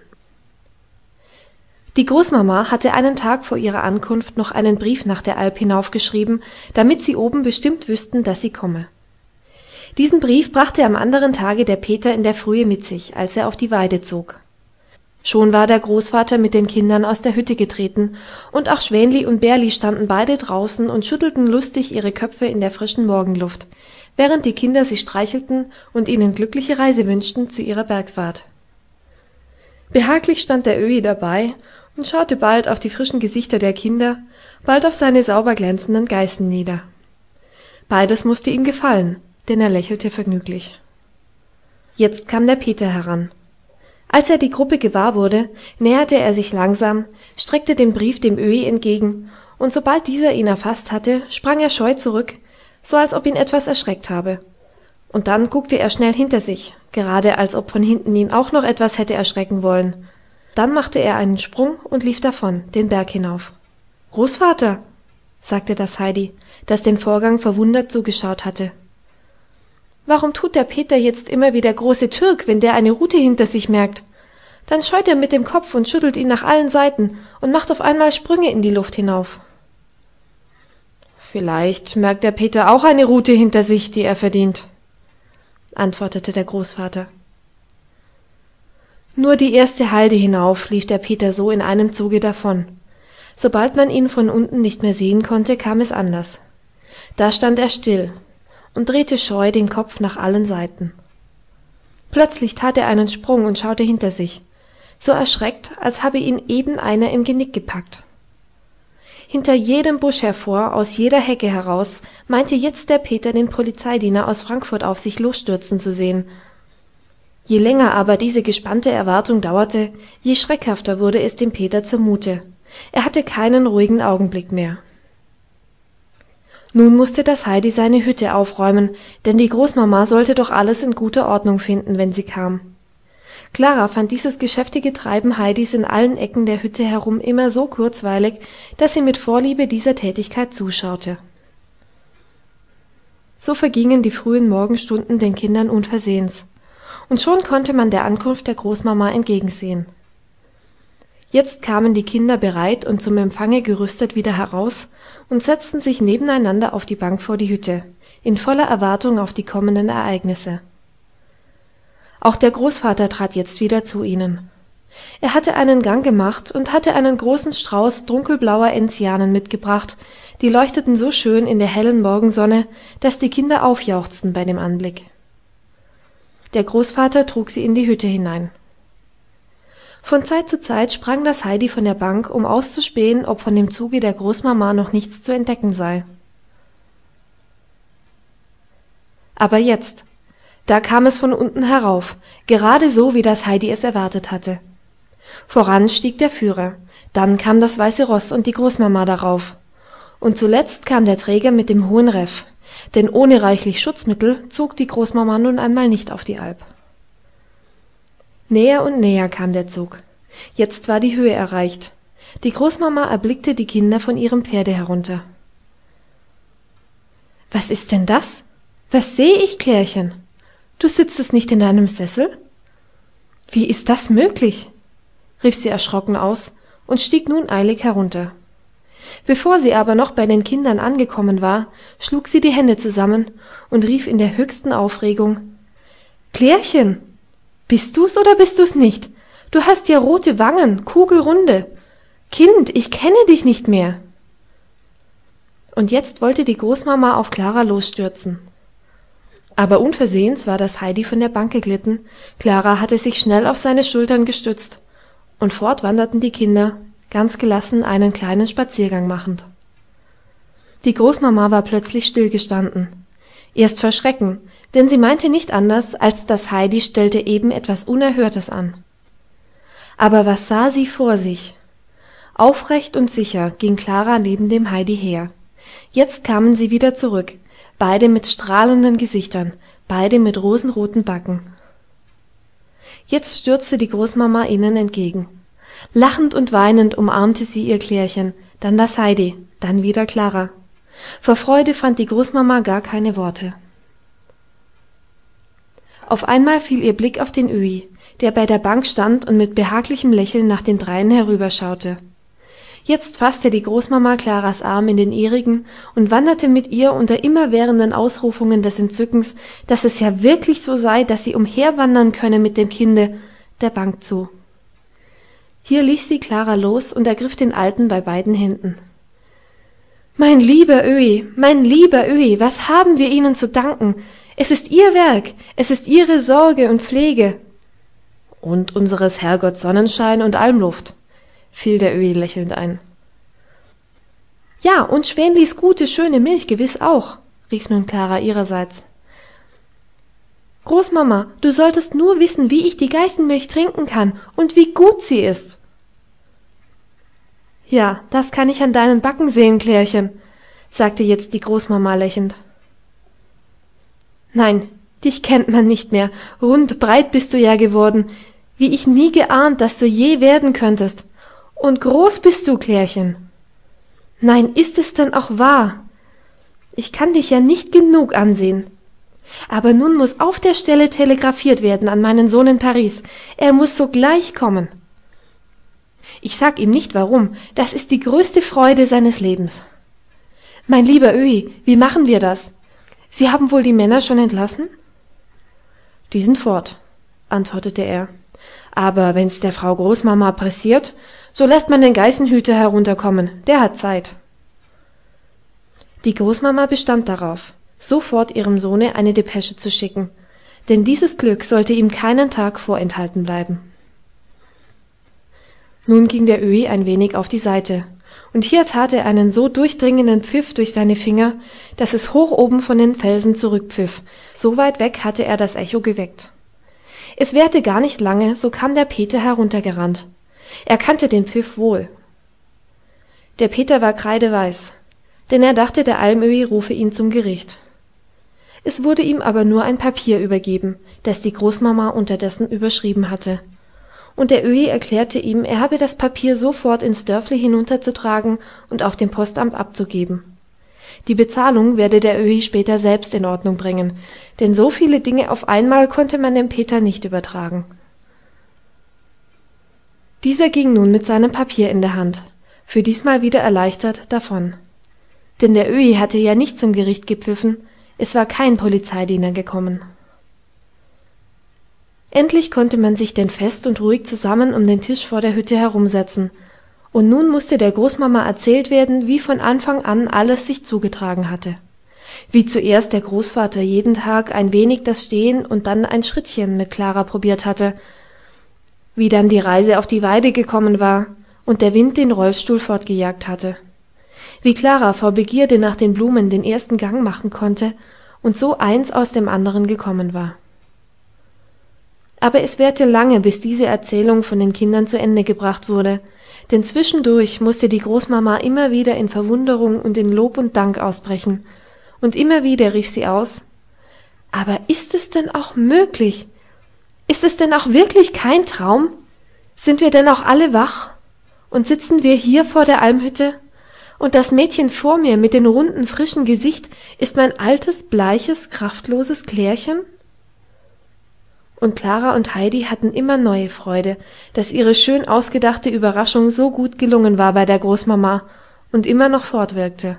Die Großmama hatte einen Tag vor ihrer Ankunft noch einen Brief nach der Alp hinaufgeschrieben, damit sie oben bestimmt wüssten, dass sie komme. Diesen Brief brachte am anderen Tage der Peter in der Frühe mit sich, als er auf die Weide zog. Schon war der Großvater mit den Kindern aus der Hütte getreten, und auch Schwänli und Bärli standen beide draußen und schüttelten lustig ihre Köpfe in der frischen Morgenluft, während die Kinder sie streichelten und ihnen glückliche Reise wünschten zu ihrer Bergfahrt. Behaglich stand der Öhi dabei und schaute bald auf die frischen Gesichter der Kinder, bald auf seine sauber glänzenden Geißen nieder. Beides musste ihm gefallen, denn er lächelte vergnüglich. Jetzt kam der Peter heran. Als er die Gruppe gewahr wurde, näherte er sich langsam, streckte den Brief dem Öhi entgegen, und sobald dieser ihn erfasst hatte, sprang er scheu zurück, so als ob ihn etwas erschreckt habe. Und dann guckte er schnell hinter sich, gerade als ob von hinten ihn auch noch etwas hätte erschrecken wollen. Dann machte er einen Sprung und lief davon, den Berg hinauf. »Großvater«, sagte das Heidi, das den Vorgang verwundert zugeschaut hatte. »Warum tut der Peter jetzt immer wie der große Türk, wenn der eine Rute hinter sich merkt? Dann scheut er mit dem Kopf und schüttelt ihn nach allen Seiten und macht auf einmal Sprünge in die Luft hinauf.« »Vielleicht merkt der Peter auch eine Rute hinter sich, die er verdient«, antwortete der Großvater. Nur die erste Halde hinauf lief der Peter so in einem Zuge davon. Sobald man ihn von unten nicht mehr sehen konnte, kam es anders. Da stand er still und drehte scheu den Kopf nach allen Seiten. Plötzlich tat er einen Sprung und schaute hinter sich, so erschreckt, als habe ihn eben einer im Genick gepackt. Hinter jedem Busch hervor, aus jeder Hecke heraus, meinte jetzt der Peter den Polizeidiener aus Frankfurt auf sich losstürzen zu sehen. Je länger aber diese gespannte Erwartung dauerte, je schreckhafter wurde es dem Peter zumute. Er hatte keinen ruhigen Augenblick mehr. Nun musste das Heidi seine Hütte aufräumen, denn die Großmama sollte doch alles in guter Ordnung finden, wenn sie kam. Klara fand dieses geschäftige Treiben Heidis in allen Ecken der Hütte herum immer so kurzweilig, dass sie mit Vorliebe dieser Tätigkeit zuschaute. So vergingen die frühen Morgenstunden den Kindern unversehens, und schon konnte man der Ankunft der Großmama entgegensehen. Jetzt kamen die Kinder bereit und zum Empfange gerüstet wieder heraus und setzten sich nebeneinander auf die Bank vor die Hütte, in voller Erwartung auf die kommenden Ereignisse. Auch der Großvater trat jetzt wieder zu ihnen. Er hatte einen Gang gemacht und hatte einen großen Strauß dunkelblauer Enzianen mitgebracht, die leuchteten so schön in der hellen Morgensonne, dass die Kinder aufjauchzten bei dem Anblick. Der Großvater trug sie in die Hütte hinein. Von Zeit zu Zeit sprang das Heidi von der Bank, um auszuspähen, ob von dem Zuge der Großmama noch nichts zu entdecken sei. Aber jetzt, da kam es von unten herauf, gerade so, wie das Heidi es erwartet hatte. Voran stieg der Führer, dann kam das weiße Ross und die Großmama darauf. Und zuletzt kam der Träger mit dem hohen Reff, denn ohne reichlich Schutzmittel zog die Großmama nun einmal nicht auf die Alp. Näher und näher kam der Zug. Jetzt war die Höhe erreicht. Die Großmama erblickte die Kinder von ihrem Pferde herunter. »Was ist denn das? Was sehe ich, Klärchen? Du sitzest nicht in deinem Sessel? Wie ist das möglich?« rief sie erschrocken aus und stieg nun eilig herunter. Bevor sie aber noch bei den Kindern angekommen war, schlug sie die Hände zusammen und rief in der höchsten Aufregung: »Klärchen! Bist du's oder bist du's nicht? Du hast ja rote Wangen, kugelrunde. Kind, ich kenne dich nicht mehr.« Und jetzt wollte die Großmama auf Klara losstürzen. Aber unversehens war das Heidi von der Bank geglitten, Klara hatte sich schnell auf seine Schultern gestützt, und fort wanderten die Kinder, ganz gelassen einen kleinen Spaziergang machend. Die Großmama war plötzlich stillgestanden. Erst vor Schrecken, denn sie meinte nicht anders, als das Heidi stellte eben etwas Unerhörtes an. Aber was sah sie vor sich? Aufrecht und sicher ging Klara neben dem Heidi her. Jetzt kamen sie wieder zurück, beide mit strahlenden Gesichtern, beide mit rosenroten Backen. Jetzt stürzte die Großmama ihnen entgegen. Lachend und weinend umarmte sie ihr Klärchen, dann das Heidi, dann wieder Klara. Vor Freude fand die Großmama gar keine Worte. Auf einmal fiel ihr Blick auf den Öhi, der bei der Bank stand und mit behaglichem Lächeln nach den dreien herüberschaute. Jetzt fasste die Großmama Klaras Arm in den ihrigen und wanderte mit ihr unter immerwährenden Ausrufungen des Entzückens, dass es ja wirklich so sei, dass sie umherwandern könne mit dem Kinde, der Bank zu. Hier ließ sie Klara los und ergriff den Alten bei beiden Händen. »Mein lieber Öhi, mein lieber Öhi, was haben wir Ihnen zu danken? Es ist Ihr Werk, es ist Ihre Sorge und Pflege.« »Und unseres Herrgotts Sonnenschein und Almluft«, fiel der Öhi lächelnd ein. »Ja, und Schwänlis gute, schöne Milch gewiss auch«, rief nun Klara ihrerseits. »Großmama, du solltest nur wissen, wie ich die Geißenmilch trinken kann und wie gut sie ist.« »Ja, das kann ich an deinen Backen sehen, Klärchen«, sagte jetzt die Großmama lächelnd. »Nein, dich kennt man nicht mehr. Rund, breit bist du ja geworden, wie ich nie geahnt, dass du je werden könntest. Und groß bist du, Klärchen. Nein, ist es denn auch wahr? Ich kann dich ja nicht genug ansehen. Aber nun muss auf der Stelle telegrafiert werden an meinen Sohn in Paris. Er muss sogleich kommen. Ich sag ihm nicht warum, das ist die größte Freude seines Lebens. Mein lieber Öhi, wie machen wir das? Sie haben wohl die Männer schon entlassen?« »Die sind fort«, antwortete er. »Aber wenn's der Frau Großmama pressiert, so lässt man den Geißenhüter herunterkommen, der hat Zeit.« Die Großmama bestand darauf, sofort ihrem Sohne eine Depesche zu schicken, denn dieses Glück sollte ihm keinen Tag vorenthalten bleiben. Nun ging der Öhi ein wenig auf die Seite, und hier tat er einen so durchdringenden Pfiff durch seine Finger, dass es hoch oben von den Felsen zurückpfiff, so weit weg hatte er das Echo geweckt. Es währte gar nicht lange, so kam der Peter heruntergerannt. Er kannte den Pfiff wohl. Der Peter war kreideweiß. denn er dachte, der Almöhi rufe ihn zum Gericht. Es wurde ihm aber nur ein Papier übergeben, das die Großmama unterdessen überschrieben hatte, und der Öhi erklärte ihm, er habe das Papier sofort ins Dörfli hinunterzutragen und auf dem Postamt abzugeben. Die Bezahlung werde der Öhi später selbst in Ordnung bringen, denn so viele Dinge auf einmal konnte man dem Peter nicht übertragen. Dieser ging nun mit seinem Papier in der Hand, für diesmal wieder erleichtert, davon. Denn der Öhi hatte ja nicht zum Gericht gepfiffen, es war kein Polizeidiener gekommen. Endlich konnte man sich denn fest und ruhig zusammen um den Tisch vor der Hütte herumsetzen, und nun musste der Großmama erzählt werden, wie von Anfang an alles sich zugetragen hatte. Wie zuerst der Großvater jeden Tag ein wenig das Stehen und dann ein Schrittchen mit Klara probiert hatte, wie dann die Reise auf die Weide gekommen war und der Wind den Rollstuhl fortgejagt hatte, wie Klara vor Begierde nach den Blumen den ersten Gang machen konnte und so eins aus dem anderen gekommen war. Aber es währte lange, bis diese Erzählung von den Kindern zu Ende gebracht wurde, denn zwischendurch musste die Großmama immer wieder in Verwunderung und in Lob und Dank ausbrechen, und immer wieder rief sie aus: »Aber ist es denn auch möglich? Ist es denn auch wirklich kein Traum? Sind wir denn auch alle wach? Und sitzen wir hier vor der Almhütte? Und das Mädchen vor mir mit dem runden, frischen Gesicht ist mein altes, bleiches, kraftloses Klärchen?« Und Klara und Heidi hatten immer neue Freude, dass ihre schön ausgedachte Überraschung so gut gelungen war bei der Großmama und immer noch fortwirkte.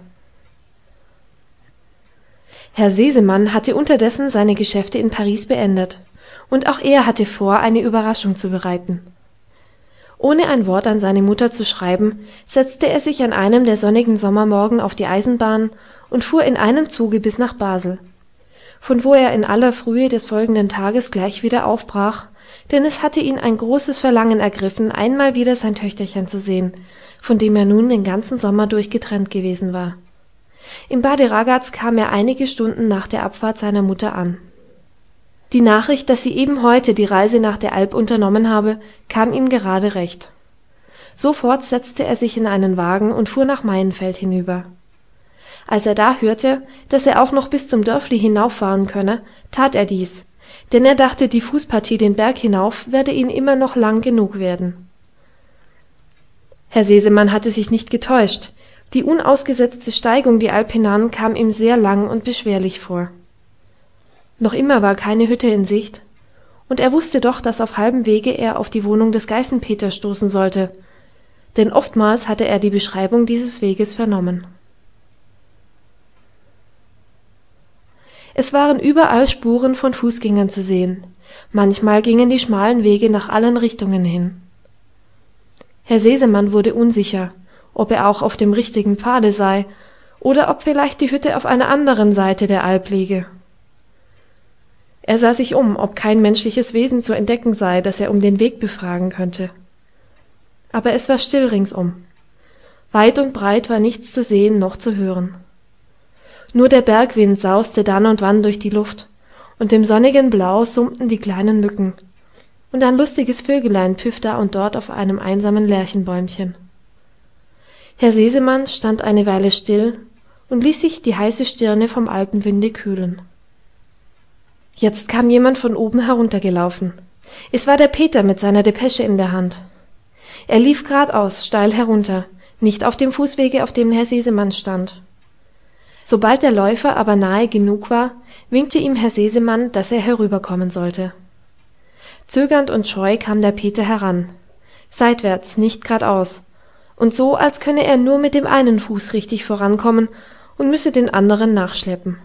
Herr Sesemann hatte unterdessen seine Geschäfte in Paris beendet, und auch er hatte vor, eine Überraschung zu bereiten. Ohne ein Wort an seine Mutter zu schreiben, setzte er sich an einem der sonnigen Sommermorgen auf die Eisenbahn und fuhr in einem Zuge bis nach Basel, von wo er in aller Frühe des folgenden Tages gleich wieder aufbrach, denn es hatte ihn ein großes Verlangen ergriffen, einmal wieder sein Töchterchen zu sehen, von dem er nun den ganzen Sommer durch getrennt gewesen war. Im Bade Ragaz kam er einige Stunden nach der Abfahrt seiner Mutter an. Die Nachricht, dass sie eben heute die Reise nach der Alp unternommen habe, kam ihm gerade recht. Sofort setzte er sich in einen Wagen und fuhr nach Maienfeld hinüber. Als er da hörte, dass er auch noch bis zum Dörfli hinauffahren könne, tat er dies, denn er dachte, die Fußpartie den Berg hinauf werde ihn immer noch lang genug werden. Herr Sesemann hatte sich nicht getäuscht. Die unausgesetzte Steigung die Alp hinan kam ihm sehr lang und beschwerlich vor. Noch immer war keine Hütte in Sicht, und er wusste doch, dass auf halbem Wege er auf die Wohnung des Geißenpeter stoßen sollte, denn oftmals hatte er die Beschreibung dieses Weges vernommen. Es waren überall Spuren von Fußgängern zu sehen, manchmal gingen die schmalen Wege nach allen Richtungen hin. Herr Sesemann wurde unsicher, ob er auch auf dem richtigen Pfade sei, oder ob vielleicht die Hütte auf einer anderen Seite der Alp liege. Er sah sich um, ob kein menschliches Wesen zu entdecken sei, das er um den Weg befragen könnte. Aber es war still ringsum. Weit und breit war nichts zu sehen noch zu hören. Nur der Bergwind sauste dann und wann durch die Luft, und im sonnigen Blau summten die kleinen Mücken, und ein lustiges Vögelein pfiff da und dort auf einem einsamen Lärchenbäumchen. Herr Sesemann stand eine Weile still und ließ sich die heiße Stirne vom Alpenwinde kühlen. Jetzt kam jemand von oben heruntergelaufen. Es war der Peter mit seiner Depesche in der Hand. Er lief geradeaus, steil herunter, nicht auf dem Fußwege, auf dem Herr Sesemann stand. Sobald der Läufer aber nahe genug war, winkte ihm Herr Sesemann, dass er herüberkommen sollte. Zögernd und scheu kam der Peter heran, seitwärts, nicht geradeaus, und so, als könne er nur mit dem einen Fuß richtig vorankommen und müsse den anderen nachschleppen.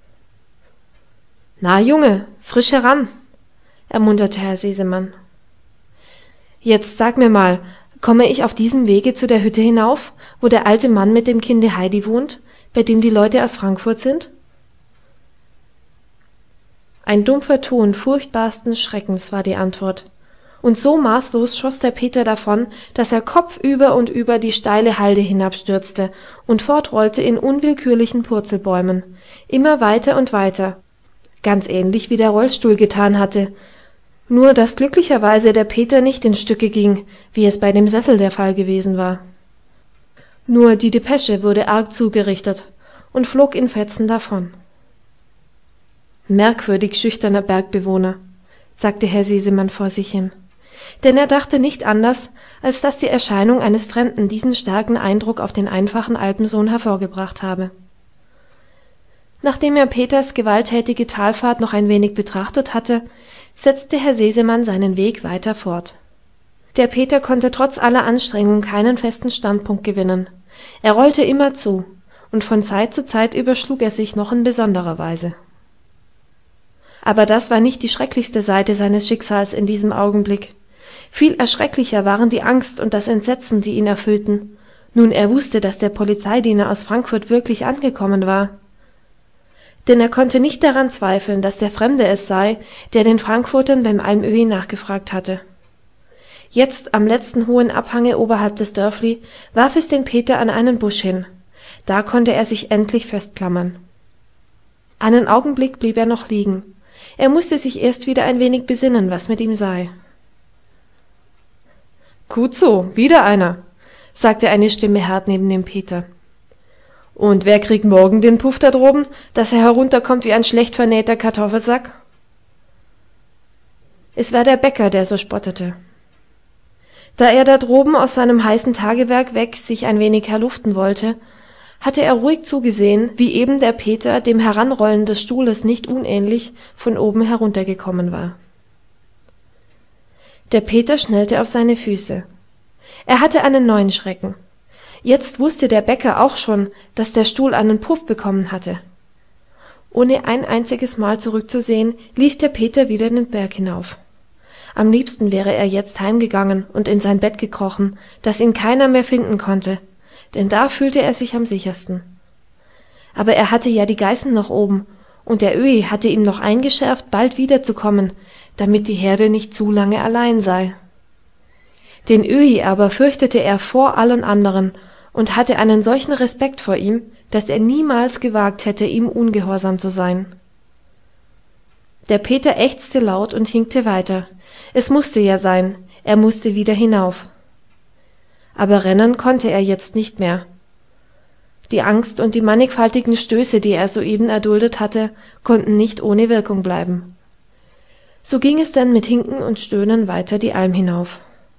»Na, Junge, frisch heran«, ermunterte Herr Sesemann. »Jetzt sag mir mal, komme ich auf diesem Wege zu der Hütte hinauf, wo der alte Mann mit dem Kinde Heidi wohnt, bei dem die Leute aus Frankfurt sind?« Ein dumpfer Ton furchtbarsten Schreckens war die Antwort, und so maßlos schoss der Peter davon, dass er kopfüber und über die steile Halde hinabstürzte und fortrollte in unwillkürlichen Purzelbäumen, immer weiter und weiter, ganz ähnlich wie der Rollstuhl getan hatte, nur dass glücklicherweise der Peter nicht in Stücke ging, wie es bei dem Sessel der Fall gewesen war. Nur die Depesche wurde arg zugerichtet und flog in Fetzen davon. Merkwürdig schüchterner Bergbewohner, sagte Herr Sesemann vor sich hin, denn er dachte nicht anders, als dass die Erscheinung eines Fremden diesen starken Eindruck auf den einfachen Alpensohn hervorgebracht habe. Nachdem er Peters gewalttätige Talfahrt noch ein wenig betrachtet hatte, setzte Herr Sesemann seinen Weg weiter fort. Der Peter konnte trotz aller Anstrengung keinen festen Standpunkt gewinnen. Er rollte immer zu, und von Zeit zu Zeit überschlug er sich noch in besonderer Weise. Aber das war nicht die schrecklichste Seite seines Schicksals in diesem Augenblick. Viel erschrecklicher waren die Angst und das Entsetzen, die ihn erfüllten. Nun er wusste, dass der Polizeidiener aus Frankfurt wirklich angekommen war. Denn er konnte nicht daran zweifeln, dass der Fremde es sei, der den Frankfurtern beim Almöhi nachgefragt hatte. Jetzt, am letzten hohen Abhange oberhalb des Dörfli, warf es den Peter an einen Busch hin. Da konnte er sich endlich festklammern. Einen Augenblick blieb er noch liegen. Er musste sich erst wieder ein wenig besinnen, was mit ihm sei. »Gut so, wieder einer«, sagte eine Stimme hart neben dem Peter. »Und wer kriegt morgen den Puff da droben, dass er herunterkommt wie ein schlecht vernähter Kartoffelsack?« Es war der Bäcker, der so spottete. Da er da droben aus seinem heißen Tagewerk weg sich ein wenig herluften wollte, hatte er ruhig zugesehen, wie eben der Peter dem Heranrollen des Stuhles nicht unähnlich von oben heruntergekommen war. Der Peter schnellte auf seine Füße. Er hatte einen neuen Schrecken. Jetzt wusste der Bäcker auch schon, dass der Stuhl einen Puff bekommen hatte. Ohne ein einziges Mal zurückzusehen, lief der Peter wieder den Berg hinauf. Am liebsten wäre er jetzt heimgegangen und in sein Bett gekrochen, dass ihn keiner mehr finden konnte, denn da fühlte er sich am sichersten. Aber er hatte ja die Geißen noch oben, und der Öhi hatte ihm noch eingeschärft, bald wiederzukommen, damit die Herde nicht zu lange allein sei. Den Öhi aber fürchtete er vor allen anderen und hatte einen solchen Respekt vor ihm, dass er niemals gewagt hätte, ihm ungehorsam zu sein. Der Peter ächzte laut und hinkte weiter. Es musste ja sein, er musste wieder hinauf. Aber rennen konnte er jetzt nicht mehr. Die Angst und die mannigfaltigen Stöße, die er soeben erduldet hatte, konnten nicht ohne Wirkung bleiben. So ging es dann mit Hinken und Stöhnen weiter die Alm hinauf.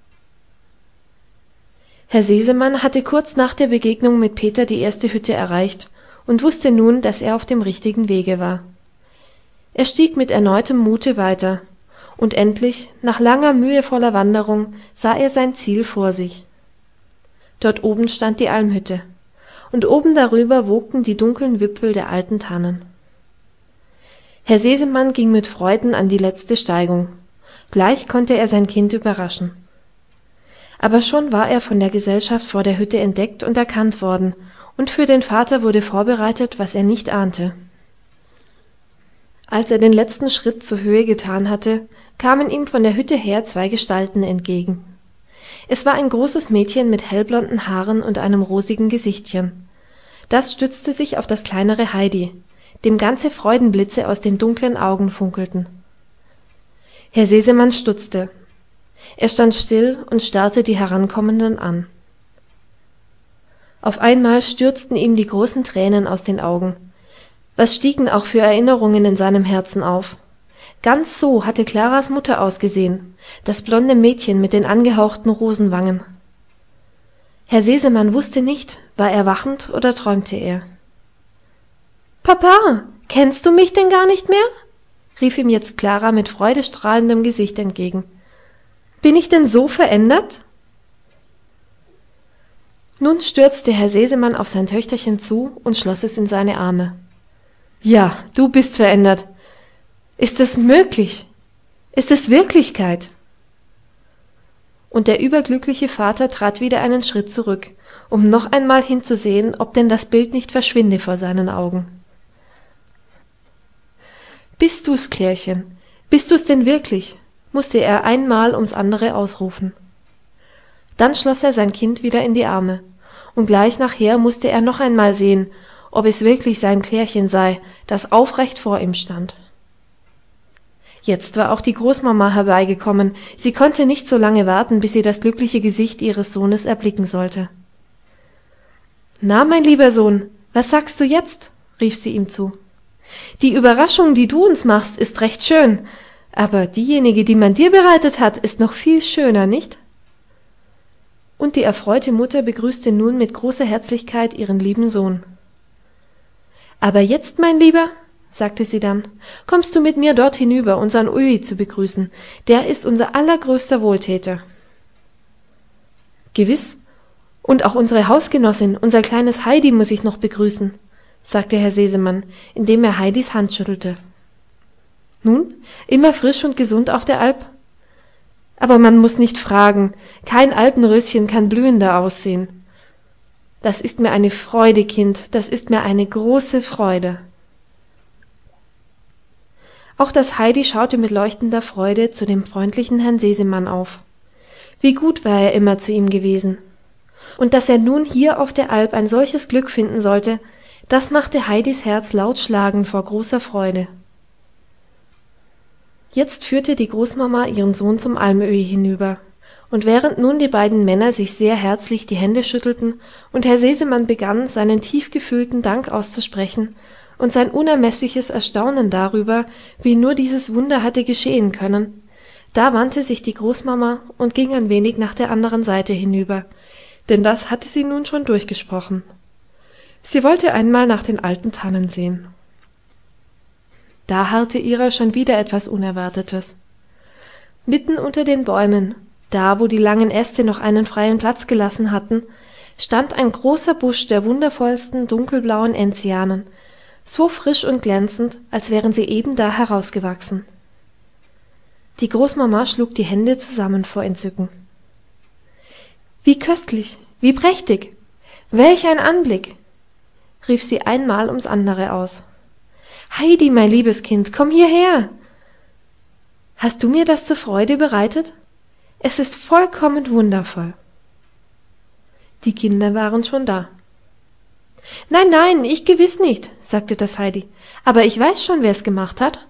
Herr Sesemann hatte kurz nach der Begegnung mit Peter die erste Hütte erreicht und wusste nun, dass er auf dem richtigen Wege war. Er stieg mit erneutem Mute weiter, und endlich, nach langer, mühevoller Wanderung, sah er sein Ziel vor sich. Dort oben stand die Almhütte, und oben darüber wogten die dunklen Wipfel der alten Tannen. Herr Sesemann ging mit Freuden an die letzte Steigung. Gleich konnte er sein Kind überraschen. Aber schon war er von der Gesellschaft vor der Hütte entdeckt und erkannt worden, und für den Vater wurde vorbereitet, was er nicht ahnte. Als er den letzten Schritt zur Höhe getan hatte, kamen ihm von der Hütte her zwei Gestalten entgegen. Es war ein großes Mädchen mit hellblonden Haaren und einem rosigen Gesichtchen. Das stützte sich auf das kleinere Heidi, dem ganze Freudenblitze aus den dunklen Augen funkelten. Herr Sesemann stutzte. Er stand still und starrte die Herankommenden an. Auf einmal stürzten ihm die großen Tränen aus den Augen. Was stiegen auch für Erinnerungen in seinem Herzen auf. Ganz so hatte Klaras Mutter ausgesehen, das blonde Mädchen mit den angehauchten Rosenwangen. Herr Sesemann wusste nicht, war er wachend oder träumte er. »Papa, kennst du mich denn gar nicht mehr?« rief ihm jetzt Klara mit freudestrahlendem Gesicht entgegen. »Bin ich denn so verändert?« Nun stürzte Herr Sesemann auf sein Töchterchen zu und schloss es in seine Arme. »Ja, du bist verändert. Ist es möglich? Ist es Wirklichkeit?« Und der überglückliche Vater trat wieder einen Schritt zurück, um noch einmal hinzusehen, ob denn das Bild nicht verschwinde vor seinen Augen. »Bist du's, Klärchen? Bist du's denn wirklich?« musste er einmal ums andere ausrufen. Dann schloss er sein Kind wieder in die Arme, und gleich nachher musste er noch einmal sehen, ob es wirklich sein Klärchen sei, das aufrecht vor ihm stand. Jetzt war auch die Großmama herbeigekommen. Sie konnte nicht so lange warten, bis sie das glückliche Gesicht ihres Sohnes erblicken sollte. Na, mein lieber Sohn, was sagst du jetzt? Rief sie ihm zu. Die Überraschung, die du uns machst, ist recht schön, aber diejenige, die man dir bereitet hat, ist noch viel schöner, nicht? Und die erfreute Mutter begrüßte nun mit großer Herzlichkeit ihren lieben Sohn. Aber jetzt, mein Lieber, sagte sie dann, kommst du mit mir dort hinüber, unseren Öhi zu begrüßen. Der ist unser allergrößter Wohltäter. Gewiss, und auch unsere Hausgenossin, unser kleines Heidi, muss ich noch begrüßen, sagte Herr Sesemann, indem er Heidis Hand schüttelte. Nun, immer frisch und gesund auf der Alp? Aber man muss nicht fragen, kein Alpenröschen kann blühender aussehen. Das ist mir eine Freude, Kind, das ist mir eine große Freude. Auch das Heidi schaute mit leuchtender Freude zu dem freundlichen Herrn Sesemann auf. Wie gut war er immer zu ihm gewesen. Und dass er nun hier auf der Alp ein solches Glück finden sollte, das machte Heidis Herz laut schlagen vor großer Freude. Jetzt führte die Großmama ihren Sohn zum Almöhi hinüber, und während nun die beiden Männer sich sehr herzlich die Hände schüttelten und Herr Sesemann begann, seinen tief gefühlten Dank auszusprechen und sein unermessliches Erstaunen darüber, wie nur dieses Wunder hatte geschehen können, da wandte sich die Großmama und ging ein wenig nach der anderen Seite hinüber, denn das hatte sie nun schon durchgesprochen. Sie wollte einmal nach den alten Tannen sehen. Da harrte ihrer schon wieder etwas Unerwartetes. Mitten unter den Bäumen, da wo die langen Äste noch einen freien Platz gelassen hatten, stand ein großer Busch der wundervollsten dunkelblauen Enzianen, so frisch und glänzend, als wären sie eben da herausgewachsen. Die Großmama schlug die Hände zusammen vor Entzücken. Wie köstlich, wie prächtig, welch ein Anblick, rief sie einmal ums andere aus. Heidi, mein liebes Kind, komm hierher. Hast du mir das zur Freude bereitet? Es ist vollkommen wundervoll. Die Kinder waren schon da. Nein, nein, ich gewiss nicht, sagte das Heidi, aber ich weiß schon, wer's gemacht hat.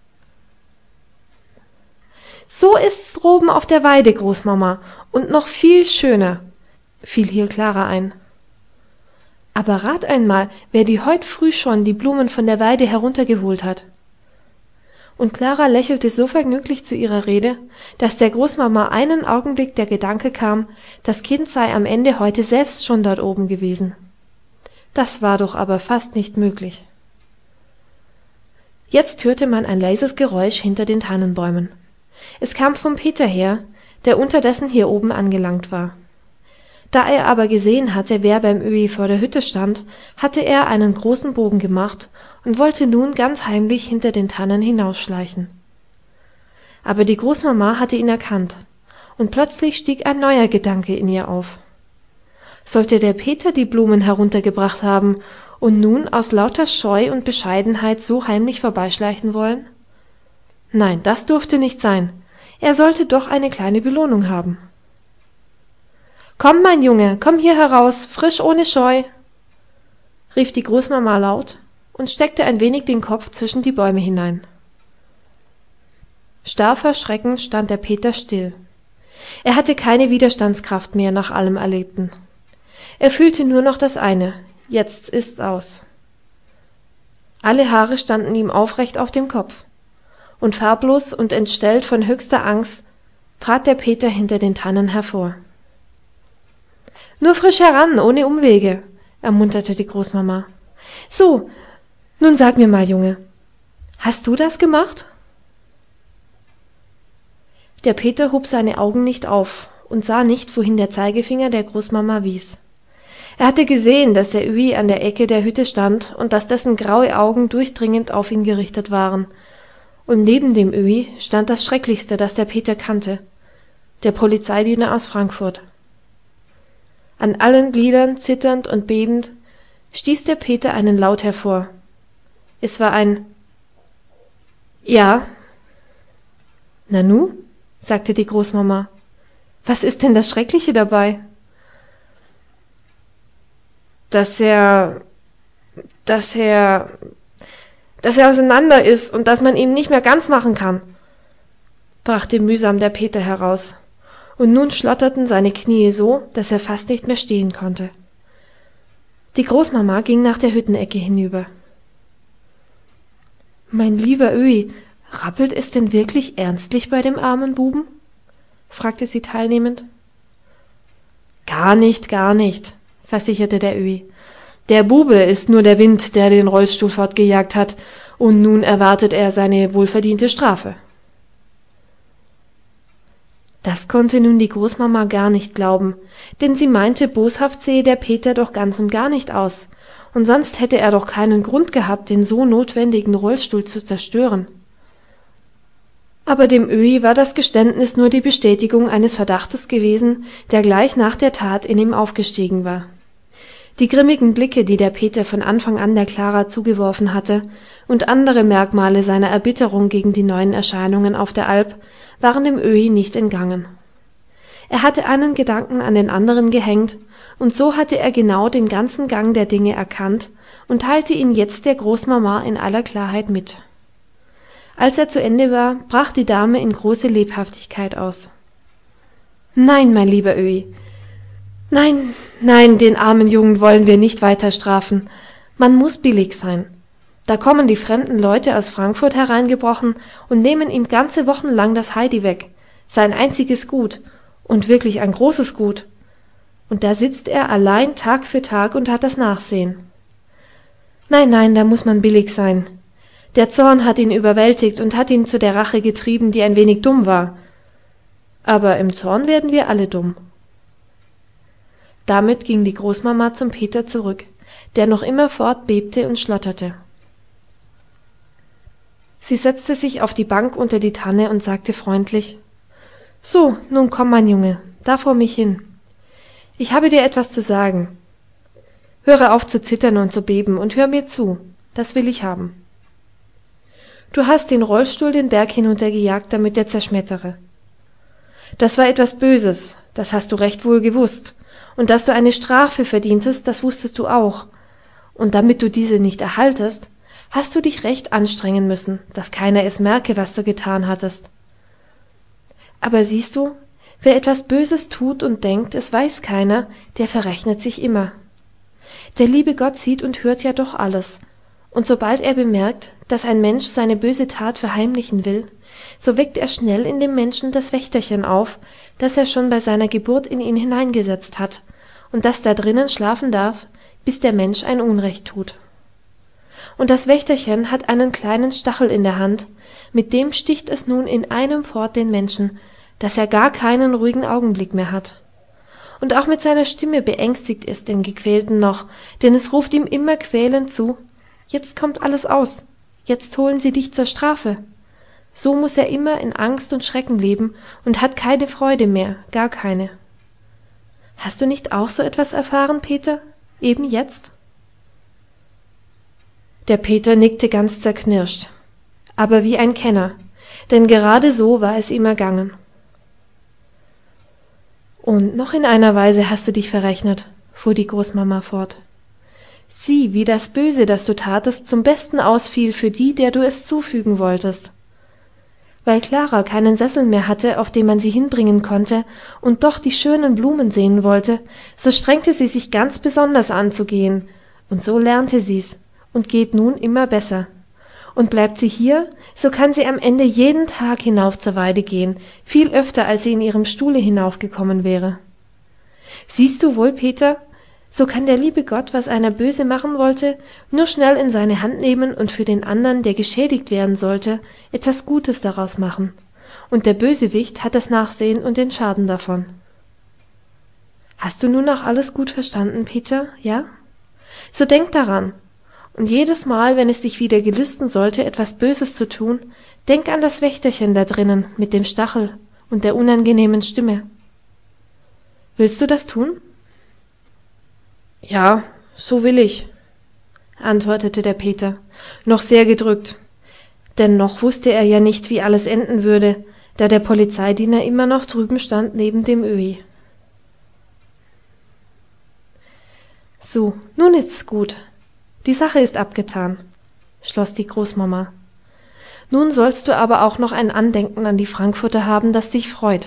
So ist's droben auf der Weide, Großmama, und noch viel schöner, fiel hier Klara ein. Aber rat einmal, wer die heut früh schon die Blumen von der Weide heruntergeholt hat. Und Klara lächelte so vergnüglich zu ihrer Rede, dass der Großmama einen Augenblick der Gedanke kam, das Kind sei am Ende heute selbst schon dort oben gewesen. Das war doch aber fast nicht möglich. Jetzt hörte man ein leises Geräusch hinter den Tannenbäumen. Es kam vom Peter her, der unterdessen hier oben angelangt war. Da er aber gesehen hatte, wer beim Öhi vor der Hütte stand, hatte er einen großen Bogen gemacht und wollte nun ganz heimlich hinter den Tannen hinausschleichen. Aber die Großmama hatte ihn erkannt, und plötzlich stieg ein neuer Gedanke in ihr auf. Sollte der Peter die Blumen heruntergebracht haben und nun aus lauter Scheu und Bescheidenheit so heimlich vorbeischleichen wollen? Nein, das durfte nicht sein. Er sollte doch eine kleine Belohnung haben. Komm, mein Junge, komm hier heraus, frisch ohne Scheu, rief die Großmama laut und steckte ein wenig den Kopf zwischen die Bäume hinein. Starr vor Schrecken stand der Peter still. Er hatte keine Widerstandskraft mehr nach allem Erlebten. Er fühlte nur noch das eine, jetzt ist's aus. Alle Haare standen ihm aufrecht auf dem Kopf, und farblos und entstellt von höchster Angst trat der Peter hinter den Tannen hervor. Nur frisch heran, ohne Umwege, ermunterte die Großmama. So, nun sag mir mal, Junge, hast du das gemacht? Der Peter hob seine Augen nicht auf und sah nicht, wohin der Zeigefinger der Großmama wies. Er hatte gesehen, dass der Öhi an der Ecke der Hütte stand und dass dessen graue Augen durchdringend auf ihn gerichtet waren. Und neben dem Öhi stand das Schrecklichste, das der Peter kannte, der Polizeidiener aus Frankfurt. An allen Gliedern, zitternd und bebend, stieß der Peter einen Laut hervor. Es war ein Ja. Nanu, sagte die Großmama, was ist denn das Schreckliche dabei? Dass er, dass er, dass er auseinander ist und dass man ihn nicht mehr ganz machen kann, brachte mühsam der Peter heraus. Und nun schlotterten seine Knie so, dass er fast nicht mehr stehen konnte. Die Großmama ging nach der Hüttenecke hinüber. »Mein lieber Öhi, rappelt es denn wirklich ernstlich bei dem armen Buben?« fragte sie teilnehmend. »Gar nicht, gar nicht«, versicherte der Öhi. »Der Bube ist nur der Wind, der den Rollstuhl fortgejagt hat, und nun erwartet er seine wohlverdiente Strafe.« Das konnte nun die Großmama gar nicht glauben, denn sie meinte, boshaft sehe der Peter doch ganz und gar nicht aus, und sonst hätte er doch keinen Grund gehabt, den so notwendigen Rollstuhl zu zerstören. Aber dem Öhi war das Geständnis nur die Bestätigung eines Verdachtes gewesen, der gleich nach der Tat in ihm aufgestiegen war. Die grimmigen Blicke, die der Peter von Anfang an der Klara zugeworfen hatte, und andere Merkmale seiner Erbitterung gegen die neuen Erscheinungen auf der Alp, waren dem Öhi nicht entgangen. Er hatte einen Gedanken an den anderen gehängt, und so hatte er genau den ganzen Gang der Dinge erkannt und teilte ihn jetzt der Großmama in aller Klarheit mit. Als er zu Ende war, brach die Dame in große Lebhaftigkeit aus. »Nein, mein lieber Öhi, nein, nein, den armen Jungen wollen wir nicht weiter strafen. Man muss billig sein. Da kommen die fremden Leute aus Frankfurt hereingebrochen und nehmen ihm ganze Wochen lang das Heidi weg, sein einziges Gut, und wirklich ein großes Gut. Und da sitzt er allein Tag für Tag und hat das Nachsehen. Nein, nein, da muss man billig sein. Der Zorn hat ihn überwältigt und hat ihn zu der Rache getrieben, die ein wenig dumm war. Aber im Zorn werden wir alle dumm.« Damit ging die Großmama zum Peter zurück, der noch immerfort bebte und schlotterte. Sie setzte sich auf die Bank unter die Tanne und sagte freundlich: »So, nun komm, mein Junge, da vor mich hin. Ich habe dir etwas zu sagen. Höre auf zu zittern und zu beben und hör mir zu, das will ich haben. Du hast den Rollstuhl den Berg hinuntergejagt, damit er zerschmettere. Das war etwas Böses, das hast du recht wohl gewusst, und dass du eine Strafe verdientest, das wusstest du auch, und damit du diese nicht erhaltest, hast du dich recht anstrengen müssen, dass keiner es merke, was du getan hattest. Aber siehst du, wer etwas Böses tut und denkt, es weiß keiner, der verrechnet sich immer. Der liebe Gott sieht und hört ja doch alles, und sobald er bemerkt, dass ein Mensch seine böse Tat verheimlichen will, so weckt er schnell in dem Menschen das Wächterchen auf, das er schon bei seiner Geburt in ihn hineingesetzt hat und das da drinnen schlafen darf, bis der Mensch ein Unrecht tut. Und das Wächterchen hat einen kleinen Stachel in der Hand, mit dem sticht es nun in einem fort den Menschen, dass er gar keinen ruhigen Augenblick mehr hat. Und auch mit seiner Stimme beängstigt es den Gequälten noch, denn es ruft ihm immer quälend zu: »Jetzt kommt alles aus, jetzt holen sie dich zur Strafe.« So muss er immer in Angst und Schrecken leben und hat keine Freude mehr, gar keine. Hast du nicht auch so etwas erfahren, Peter, eben jetzt? Der Peter nickte ganz zerknirscht, aber wie ein Kenner, denn gerade so war es ihm ergangen. »Und noch in einer Weise hast du dich verrechnet«, fuhr die Großmama fort. »Sieh, wie das Böse, das du tatest, zum Besten ausfiel für die, der du es zufügen wolltest. Weil Klara keinen Sessel mehr hatte, auf dem man sie hinbringen konnte, und doch die schönen Blumen sehen wollte, so strengte sie sich ganz besonders anzugehen, und so lernte sie's und geht nun immer besser. Und bleibt sie hier, so kann sie am Ende jeden Tag hinauf zur Weide gehen, viel öfter, als sie in ihrem Stuhle hinaufgekommen wäre. Siehst du wohl, Peter, so kann der liebe Gott, was einer böse machen wollte, nur schnell in seine Hand nehmen und für den anderen, der geschädigt werden sollte, etwas Gutes daraus machen. Und der Bösewicht hat das Nachsehen und den Schaden davon. Hast du nun auch alles gut verstanden, Peter, ja? So denk daran. Und jedes Mal, wenn es dich wieder gelüsten sollte, etwas Böses zu tun, denk an das Wächterchen da drinnen mit dem Stachel und der unangenehmen Stimme. Willst du das tun?« »Ja, so will ich«, antwortete der Peter, noch sehr gedrückt, denn noch wusste er ja nicht, wie alles enden würde, da der Polizeidiener immer noch drüben stand neben dem Öhi. »So, nun ist's gut. Die Sache ist abgetan«, schloss die Großmama. »Nun sollst du aber auch noch ein Andenken an die Frankfurter haben, das dich freut.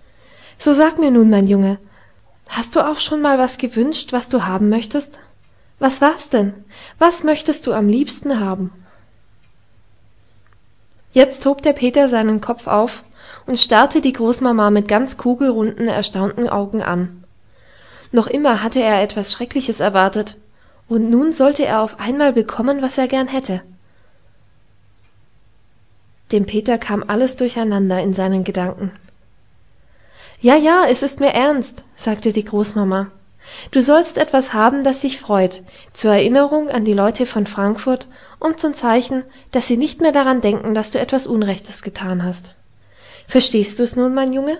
So sag mir nun, mein Junge, hast du auch schon mal was gewünscht, was du haben möchtest? Was war's denn? Was möchtest du am liebsten haben?« Jetzt hob der Peter seinen Kopf auf und starrte die Großmama mit ganz kugelrunden, erstaunten Augen an. Noch immer hatte er etwas Schreckliches erwartet, und nun sollte er auf einmal bekommen, was er gern hätte. Dem Peter kam alles durcheinander in seinen Gedanken. »Ja, ja, es ist mir ernst«, sagte die Großmama. »Du sollst etwas haben, das dich freut, zur Erinnerung an die Leute von Frankfurt und zum Zeichen, dass sie nicht mehr daran denken, dass du etwas Unrechtes getan hast. Verstehst du's nun, mein Junge?«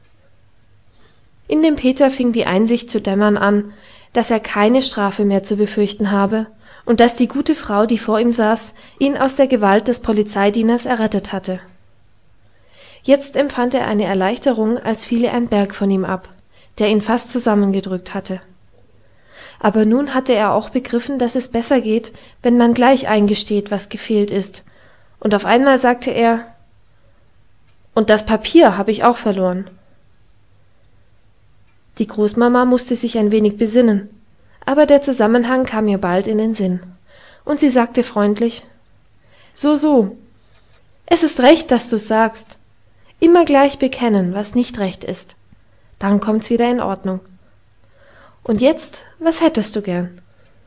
In dem Peter fing die Einsicht zu dämmern an, dass er keine Strafe mehr zu befürchten habe und dass die gute Frau, die vor ihm saß, ihn aus der Gewalt des Polizeidieners errettet hatte. Jetzt empfand er eine Erleichterung, als fiele ein Berg von ihm ab, der ihn fast zusammengedrückt hatte. Aber nun hatte er auch begriffen, dass es besser geht, wenn man gleich eingesteht, was gefehlt ist, und auf einmal sagte er: »Und das Papier habe ich auch verloren.« Die Großmama musste sich ein wenig besinnen, aber der Zusammenhang kam ihr bald in den Sinn, und sie sagte freundlich: »So, so. Es ist recht, dass du's sagst. Immer gleich bekennen, was nicht recht ist. Dann kommt's wieder in Ordnung. Und jetzt, was hättest du gern?«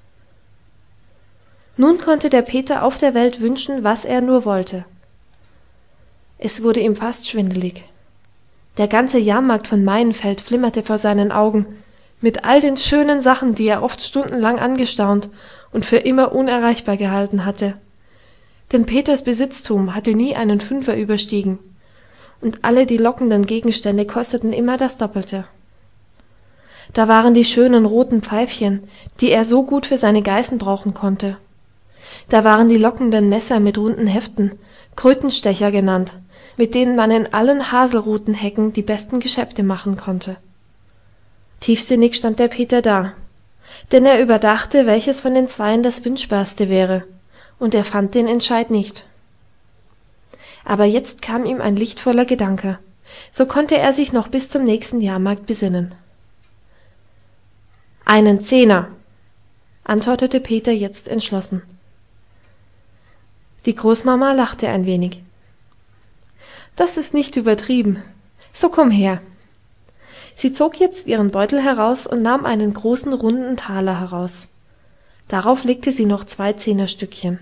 Nun konnte der Peter auf der Welt wünschen, was er nur wollte. Es wurde ihm fast schwindelig. Der ganze Jahrmarkt von Maienfeld flimmerte vor seinen Augen, mit all den schönen Sachen, die er oft stundenlang angestaunt und für immer unerreichbar gehalten hatte. Denn Peters Besitztum hatte nie einen Fünfer überstiegen, und alle die lockenden Gegenstände kosteten immer das Doppelte. Da waren die schönen roten Pfeifchen, die er so gut für seine Geißen brauchen konnte. Da waren die lockenden Messer mit runden Heften, Krötenstecher genannt, mit denen man in allen Haselrutenhecken die besten Geschäfte machen konnte. Tiefsinnig stand der Peter da, denn er überdachte, welches von den zweien das wünschbarste wäre, und er fand den Entscheid nicht. Aber jetzt kam ihm ein lichtvoller Gedanke, so konnte er sich noch bis zum nächsten Jahrmarkt besinnen. »Einen Zehner«, antwortete Peter jetzt entschlossen. Die Großmama lachte ein wenig. »Das ist nicht übertrieben. So komm her.« Sie zog jetzt ihren Beutel heraus und nahm einen großen runden Taler heraus. Darauf legte sie noch zwei Zehnerstückchen.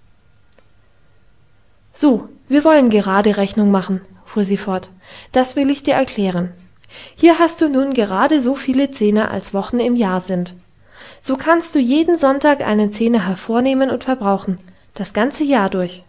»So, wir wollen gerade Rechnung machen«, fuhr sie fort. »Das will ich dir erklären. Hier hast du nun gerade so viele Zehner, als Wochen im Jahr sind. So kannst du jeden Sonntag einen Zehner hervornehmen und verbrauchen, das ganze Jahr durch.«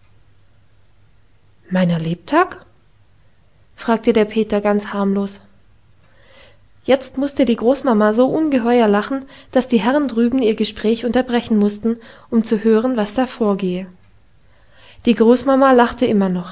»Meiner Lebtag?« fragte der Peter ganz harmlos. Jetzt musste die Großmama so ungeheuer lachen, dass die Herren drüben ihr Gespräch unterbrechen mussten, um zu hören, was da vorgehe. Die Großmama lachte immer noch.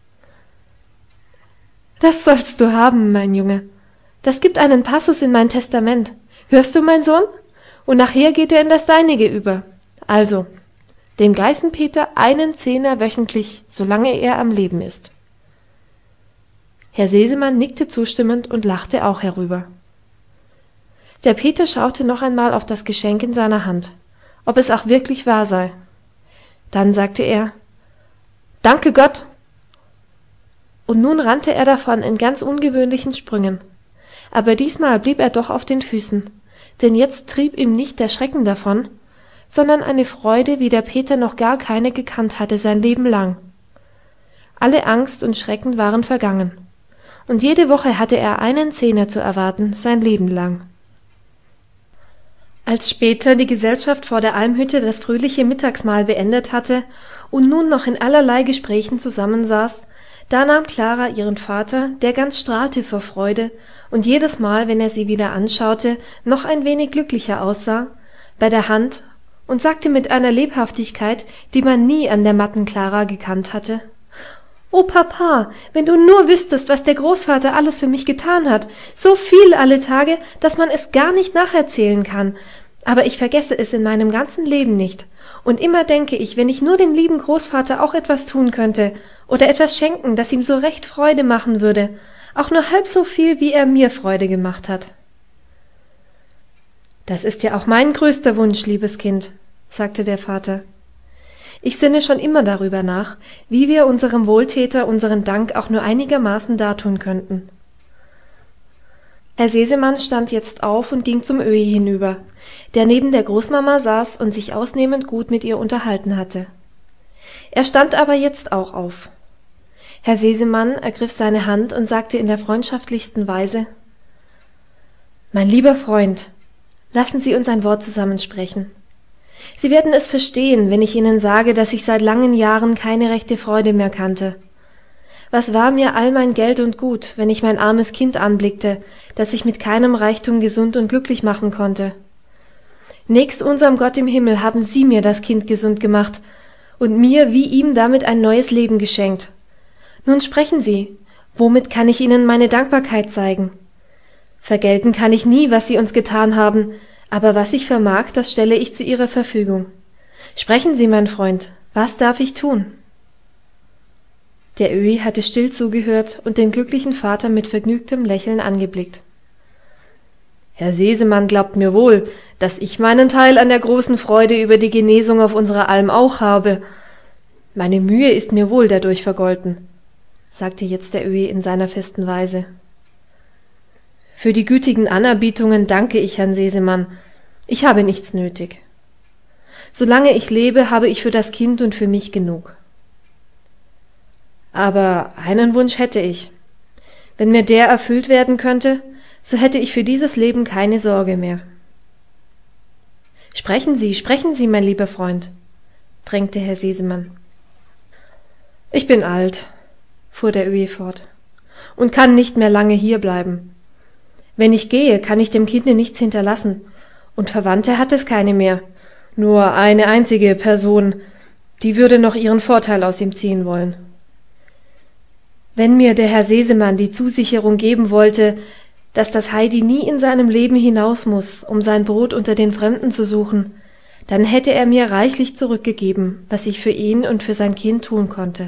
»Das sollst du haben, mein Junge. Das gibt einen Passus in mein Testament. Hörst du, mein Sohn? Und nachher geht er in das Deinige über. Also, dem Geißenpeter einen Zehner wöchentlich, solange er am Leben ist.« Herr Sesemann nickte zustimmend und lachte auch herüber. Der Peter schaute noch einmal auf das Geschenk in seiner Hand, ob es auch wirklich wahr sei. Dann sagte er: »Danke Gott!« Und nun rannte er davon in ganz ungewöhnlichen Sprüngen. Aber diesmal blieb er doch auf den Füßen, denn jetzt trieb ihm nicht der Schrecken davon, sondern eine Freude, wie der Peter noch gar keine gekannt hatte sein Leben lang. Alle Angst und Schrecken waren vergangen, und jede Woche hatte er einen Zehner zu erwarten, sein Leben lang. Als später die Gesellschaft vor der Almhütte das fröhliche Mittagsmahl beendet hatte und nun noch in allerlei Gesprächen zusammensaß, da nahm Klara ihren Vater, der ganz strahlte vor Freude und jedes Mal, wenn er sie wieder anschaute, noch ein wenig glücklicher aussah, bei der Hand und sagte mit einer Lebhaftigkeit, die man nie an der matten Klara gekannt hatte: »Oh Papa, wenn du nur wüsstest, was der Großvater alles für mich getan hat, so viel alle Tage, dass man es gar nicht nacherzählen kann. Aber ich vergesse es in meinem ganzen Leben nicht. Und immer denke ich, wenn ich nur dem lieben Großvater auch etwas tun könnte oder etwas schenken, das ihm so recht Freude machen würde, auch nur halb so viel, wie er mir Freude gemacht hat.« Das ist ja auch mein größter Wunsch, liebes Kind, sagte der Vater. Ich sinne schon immer darüber nach, wie wir unserem Wohltäter unseren Dank auch nur einigermaßen dartun könnten. Herr Sesemann stand jetzt auf und ging zum Öhi hinüber, der neben der Großmama saß und sich ausnehmend gut mit ihr unterhalten hatte. Er stand aber jetzt auch auf. Herr Sesemann ergriff seine Hand und sagte in der freundschaftlichsten Weise: »Mein lieber Freund, lassen Sie uns ein Wort zusammensprechen. Sie werden es verstehen, wenn ich Ihnen sage, dass ich seit langen Jahren keine rechte Freude mehr kannte. Was war mir all mein Geld und Gut, wenn ich mein armes Kind anblickte, das ich mit keinem Reichtum gesund und glücklich machen konnte? Nächst unserem Gott im Himmel haben Sie mir das Kind gesund gemacht und mir wie ihm damit ein neues Leben geschenkt. Nun sprechen Sie, womit kann ich Ihnen meine Dankbarkeit zeigen? Vergelten kann ich nie, was Sie uns getan haben, aber was ich vermag, das stelle ich zu Ihrer Verfügung. Sprechen Sie, mein Freund, was darf ich tun?« Der Öhi hatte still zugehört und den glücklichen Vater mit vergnügtem Lächeln angeblickt. »Herr Sesemann glaubt mir wohl, dass ich meinen Teil an der großen Freude über die Genesung auf unserer Alm auch habe. Meine Mühe ist mir wohl dadurch vergolten«, sagte jetzt der Öhi in seiner festen Weise. »Für die gütigen Anerbietungen danke ich Herrn Sesemann. Ich habe nichts nötig. Solange ich lebe, habe ich für das Kind und für mich genug. Aber einen Wunsch hätte ich. Wenn mir der erfüllt werden könnte, so hätte ich für dieses Leben keine Sorge mehr.« »Sprechen Sie, sprechen Sie, mein lieber Freund«, drängte Herr Sesemann. »Ich bin alt«, fuhr der Öhi fort, »und kann nicht mehr lange hierbleiben. Wenn ich gehe, kann ich dem Kinde nichts hinterlassen, und Verwandte hat es keine mehr, nur eine einzige Person, die würde noch ihren Vorteil aus ihm ziehen wollen. Wenn mir der Herr Sesemann die Zusicherung geben wollte, dass das Heidi nie in seinem Leben hinaus muß, um sein Brot unter den Fremden zu suchen, dann hätte er mir reichlich zurückgegeben, was ich für ihn und für sein Kind tun konnte.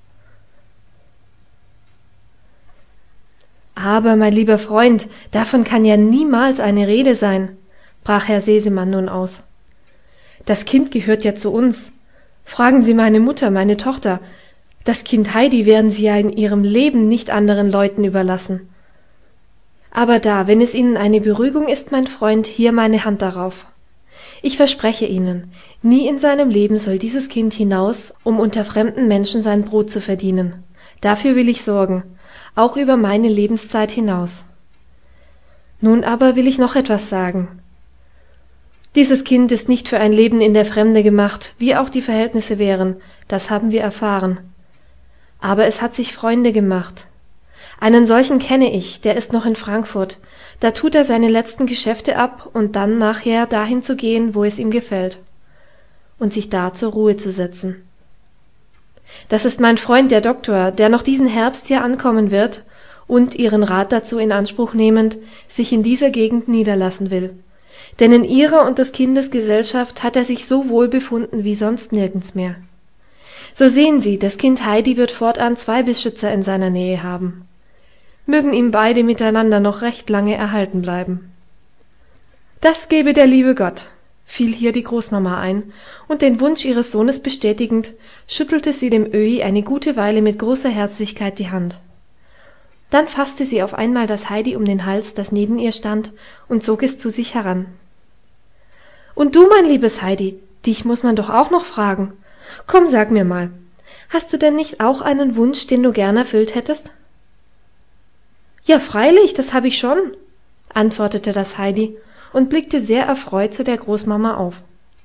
»Aber, mein lieber Freund, davon kann ja niemals eine Rede sein«, brach Herr Sesemann nun aus. »Das Kind gehört ja zu uns. Fragen Sie meine Mutter, meine Tochter. Das Kind Heidi werden Sie ja in Ihrem Leben nicht anderen Leuten überlassen. Aber da, wenn es Ihnen eine Beruhigung ist, mein Freund, hier meine Hand darauf. Ich verspreche Ihnen, nie in seinem Leben soll dieses Kind hinaus, um unter fremden Menschen sein Brot zu verdienen. Dafür will ich sorgen, auch über meine Lebenszeit hinaus. Nun aber will ich noch etwas sagen. Dieses Kind ist nicht für ein Leben in der Fremde gemacht, wie auch die Verhältnisse wären, das haben wir erfahren. Aber es hat sich Freunde gemacht. Einen solchen kenne ich, der ist noch in Frankfurt. Da tut er seine letzten Geschäfte ab, und dann nachher dahin zu gehen, wo es ihm gefällt, und sich da zur Ruhe zu setzen. Das ist mein Freund, der Doktor, der noch diesen Herbst hier ankommen wird und, Ihren Rat dazu in Anspruch nehmend, sich in dieser Gegend niederlassen will. Denn in Ihrer und des Kindes Gesellschaft hat er sich so wohl befunden wie sonst nirgends mehr. So sehen Sie, das Kind Heidi wird fortan zwei Beschützer in seiner Nähe haben. Mögen ihm beide miteinander noch recht lange erhalten bleiben.« »Das gebe der liebe Gott«, fiel hier die Großmama ein, und den Wunsch ihres Sohnes bestätigend, schüttelte sie dem Öhi eine gute Weile mit großer Herzlichkeit die Hand. Dann fasste sie auf einmal das Heidi um den Hals, das neben ihr stand, und zog es zu sich heran. »Und du, mein liebes Heidi, dich muss man doch auch noch fragen. Komm, sag mir mal, hast du denn nicht auch einen Wunsch, den du gern erfüllt hättest?« »Ja, freilich, das hab ich schon«, antwortete das Heidi und blickte sehr erfreut zu der Großmama auf.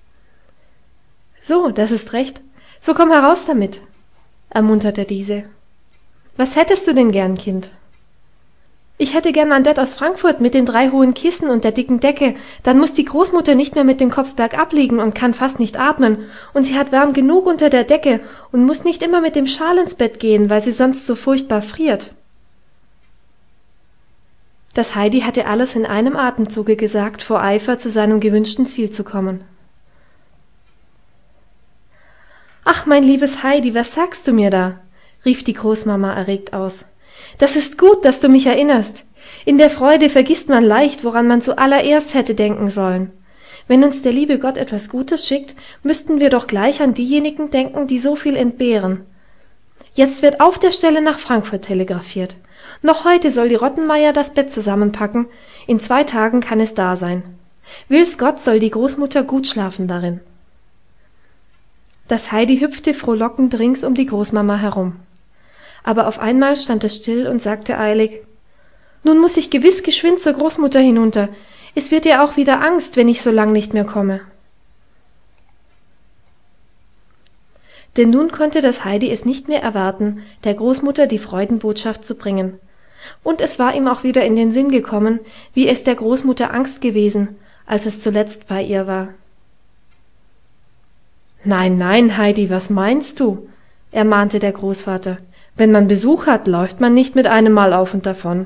»So, das ist recht. So komm heraus damit«, ermunterte diese. »Was hättest du denn gern, Kind?« »Ich hätte gern mein Bett aus Frankfurt mit den drei hohen Kissen und der dicken Decke. Dann muß die Großmutter nicht mehr mit dem Kopf bergab liegen und kann fast nicht atmen. Und sie hat warm genug unter der Decke und muß nicht immer mit dem Schal ins Bett gehen, weil sie sonst so furchtbar friert.« Das Heidi hatte alles in einem Atemzuge gesagt, vor Eifer zu seinem gewünschten Ziel zu kommen. »Ach, mein liebes Heidi, was sagst du mir da?« rief die Großmama erregt aus. »Das ist gut, dass du mich erinnerst. In der Freude vergisst man leicht, woran man zuallererst hätte denken sollen. Wenn uns der liebe Gott etwas Gutes schickt, müssten wir doch gleich an diejenigen denken, die so viel entbehren. Jetzt wird auf der Stelle nach Frankfurt telegrafiert. Noch heute soll die Rottenmeier das Bett zusammenpacken, in zwei Tagen kann es da sein. Will's Gott, soll die Großmutter gut schlafen darin. Das Heidi hüpfte frohlockend rings um die Großmama herum. Aber auf einmal stand es still und sagte eilig: »Nun muss ich gewiss geschwind zur Großmutter hinunter. Es wird ihr auch wieder Angst, wenn ich so lang nicht mehr komme.« Denn nun konnte das Heidi es nicht mehr erwarten, der Großmutter die Freudenbotschaft zu bringen. Und es war ihm auch wieder in den Sinn gekommen, wie es der Großmutter Angst gewesen, als es zuletzt bei ihr war. »Nein, nein, Heidi, was meinst du?« ermahnte der Großvater. »Wenn man Besuch hat, läuft man nicht mit einem Mal auf und davon.«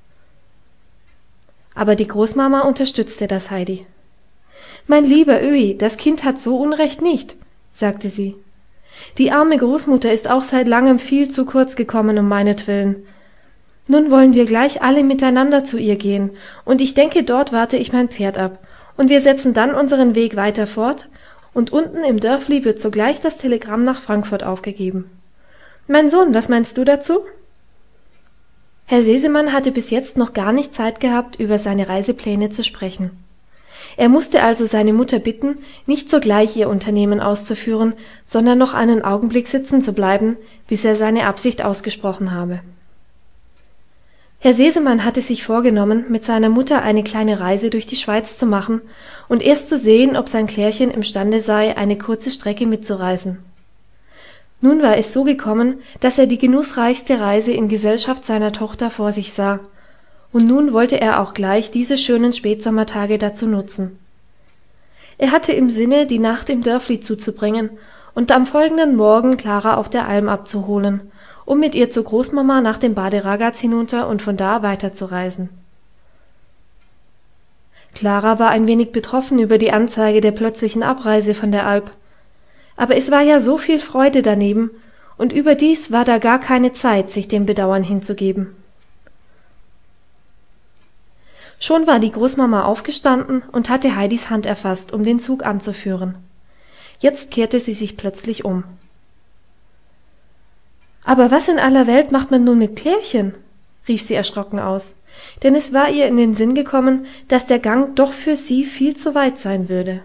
Aber die Großmama unterstützte das Heidi. »Mein lieber Öhi, das Kind hat so Unrecht nicht«, sagte sie. »Die arme Großmutter ist auch seit langem viel zu kurz gekommen um meinetwillen. Nun wollen wir gleich alle miteinander zu ihr gehen, und ich denke, dort warte ich mein Pferd ab, und wir setzen dann unseren Weg weiter fort, und unten im Dörfli wird sogleich das Telegramm nach Frankfurt aufgegeben. Mein Sohn, was meinst du dazu?« Herr Sesemann hatte bis jetzt noch gar nicht Zeit gehabt, über seine Reisepläne zu sprechen. Er musste also seine Mutter bitten, nicht sogleich ihr Unternehmen auszuführen, sondern noch einen Augenblick sitzen zu bleiben, bis er seine Absicht ausgesprochen habe. Herr Sesemann hatte sich vorgenommen, mit seiner Mutter eine kleine Reise durch die Schweiz zu machen und erst zu sehen, ob sein Klärchen imstande sei, eine kurze Strecke mitzureisen. Nun war es so gekommen, dass er die genussreichste Reise in Gesellschaft seiner Tochter vor sich sah, und nun wollte er auch gleich diese schönen Spätsommertage dazu nutzen. Er hatte im Sinne, die Nacht im Dörfli zuzubringen und am folgenden Morgen Klara auf der Alm abzuholen, um mit ihr zur Großmama nach dem Bade Ragaz hinunter und von da weiterzureisen. Klara war ein wenig betroffen über die Anzeige der plötzlichen Abreise von der Alp, aber es war ja so viel Freude daneben, und überdies war da gar keine Zeit, sich dem Bedauern hinzugeben. Schon war die Großmama aufgestanden und hatte Heidis Hand erfasst, um den Zug anzuführen. Jetzt kehrte sie sich plötzlich um. »Aber was in aller Welt macht man nun mit Klärchen?« rief sie erschrocken aus, denn es war ihr in den Sinn gekommen, dass der Gang doch für sie viel zu weit sein würde.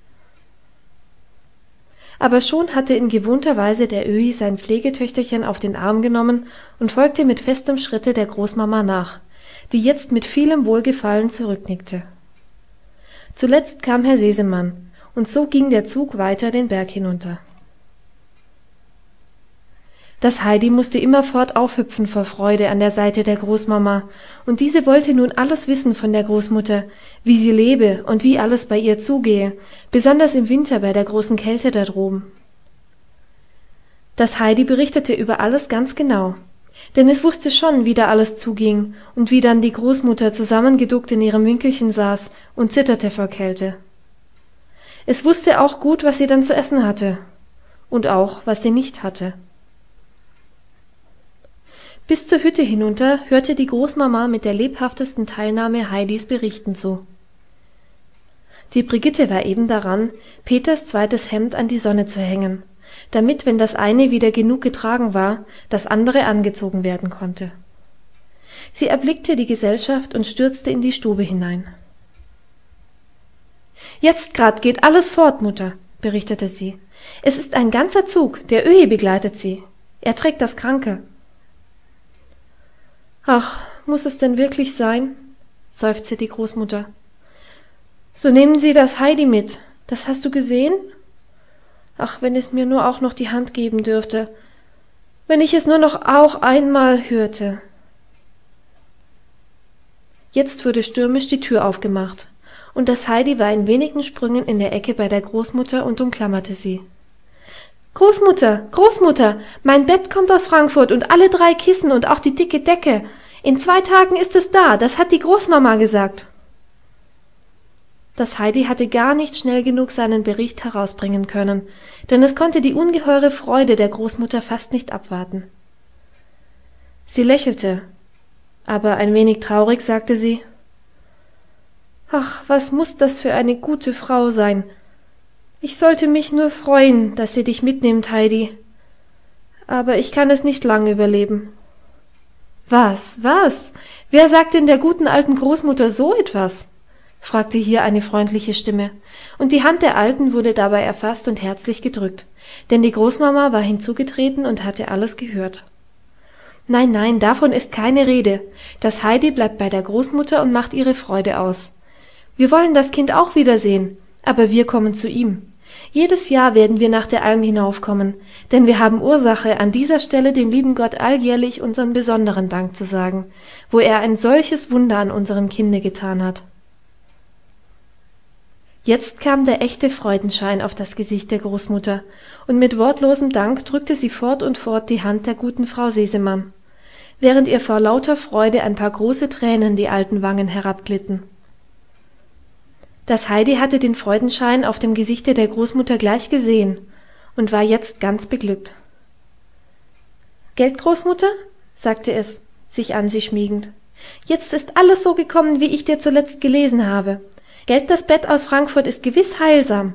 Aber schon hatte in gewohnter Weise der Öhi sein Pflegetöchterchen auf den Arm genommen und folgte mit festem Schritte der Großmama nach, die jetzt mit vielem Wohlgefallen zurücknickte. Zuletzt kam Herr Sesemann, und so ging der Zug weiter den Berg hinunter. Das Heidi musste immerfort aufhüpfen vor Freude an der Seite der Großmama, und diese wollte nun alles wissen von der Großmutter, wie sie lebe und wie alles bei ihr zugehe, besonders im Winter bei der großen Kälte da droben. Das Heidi berichtete über alles ganz genau, denn es wusste schon, wie da alles zuging und wie dann die Großmutter zusammengeduckt in ihrem Winkelchen saß und zitterte vor Kälte. Es wusste auch gut, was sie dann zu essen hatte und auch, was sie nicht hatte. Bis zur Hütte hinunter hörte die Großmama mit der lebhaftesten Teilnahme Heidis Berichten zu. Die Brigitte war eben daran, Peters zweites Hemd an die Sonne zu hängen, damit, wenn das eine wieder genug getragen war, das andere angezogen werden konnte. Sie erblickte die Gesellschaft und stürzte in die Stube hinein. »Jetzt grad geht alles fort, Mutter«, berichtete sie. »Es ist ein ganzer Zug, der Öhi begleitet sie. Er trägt das Kranke.« »Ach, muss es denn wirklich sein?« seufzte die Großmutter. »So nehmen Sie das Heidi mit. Das hast du gesehen? Ach, wenn es mir nur auch noch die Hand geben dürfte. Wenn ich es nur noch auch einmal hörte.« Jetzt wurde stürmisch die Tür aufgemacht, und das Heidi war in wenigen Sprüngen in der Ecke bei der Großmutter und umklammerte sie. »Großmutter, Großmutter, mein Bett kommt aus Frankfurt und alle drei Kissen und auch die dicke Decke. In zwei Tagen ist es da, das hat die Großmama gesagt.« Das Heidi hatte gar nicht schnell genug seinen Bericht herausbringen können, denn es konnte die ungeheure Freude der Großmutter fast nicht abwarten. Sie lächelte, aber ein wenig traurig sagte sie: »Ach, was muß das für eine gute Frau sein! Ich sollte mich nur freuen, dass sie dich mitnimmt, Heidi. Aber ich kann es nicht lang überleben.« »Was, was? Wer sagt denn der guten alten Großmutter so etwas?« fragte hier eine freundliche Stimme, und die Hand der Alten wurde dabei erfasst und herzlich gedrückt, denn die Großmama war hinzugetreten und hatte alles gehört. »Nein, nein, davon ist keine Rede. Das Heidi bleibt bei der Großmutter und macht ihre Freude aus. Wir wollen das Kind auch wiedersehen, aber wir kommen zu ihm. Jedes Jahr werden wir nach der Alm hinaufkommen, denn wir haben Ursache, an dieser Stelle dem lieben Gott alljährlich unseren besonderen Dank zu sagen, wo er ein solches Wunder an unserem Kinde getan hat.« Jetzt kam der echte Freudenschein auf das Gesicht der Großmutter, und mit wortlosem Dank drückte sie fort und fort die Hand der guten Frau Sesemann, während ihr vor lauter Freude ein paar große Tränen die alten Wangen herabglitten. Das Heidi hatte den Freudenschein auf dem Gesichte der Großmutter gleich gesehen und war jetzt ganz beglückt. »Gelt, Großmutter?« sagte es, sich an sie schmiegend. »Jetzt ist alles so gekommen, wie ich dir zuletzt gelesen habe. Gelt, das Bett aus Frankfurt ist gewiss heilsam.«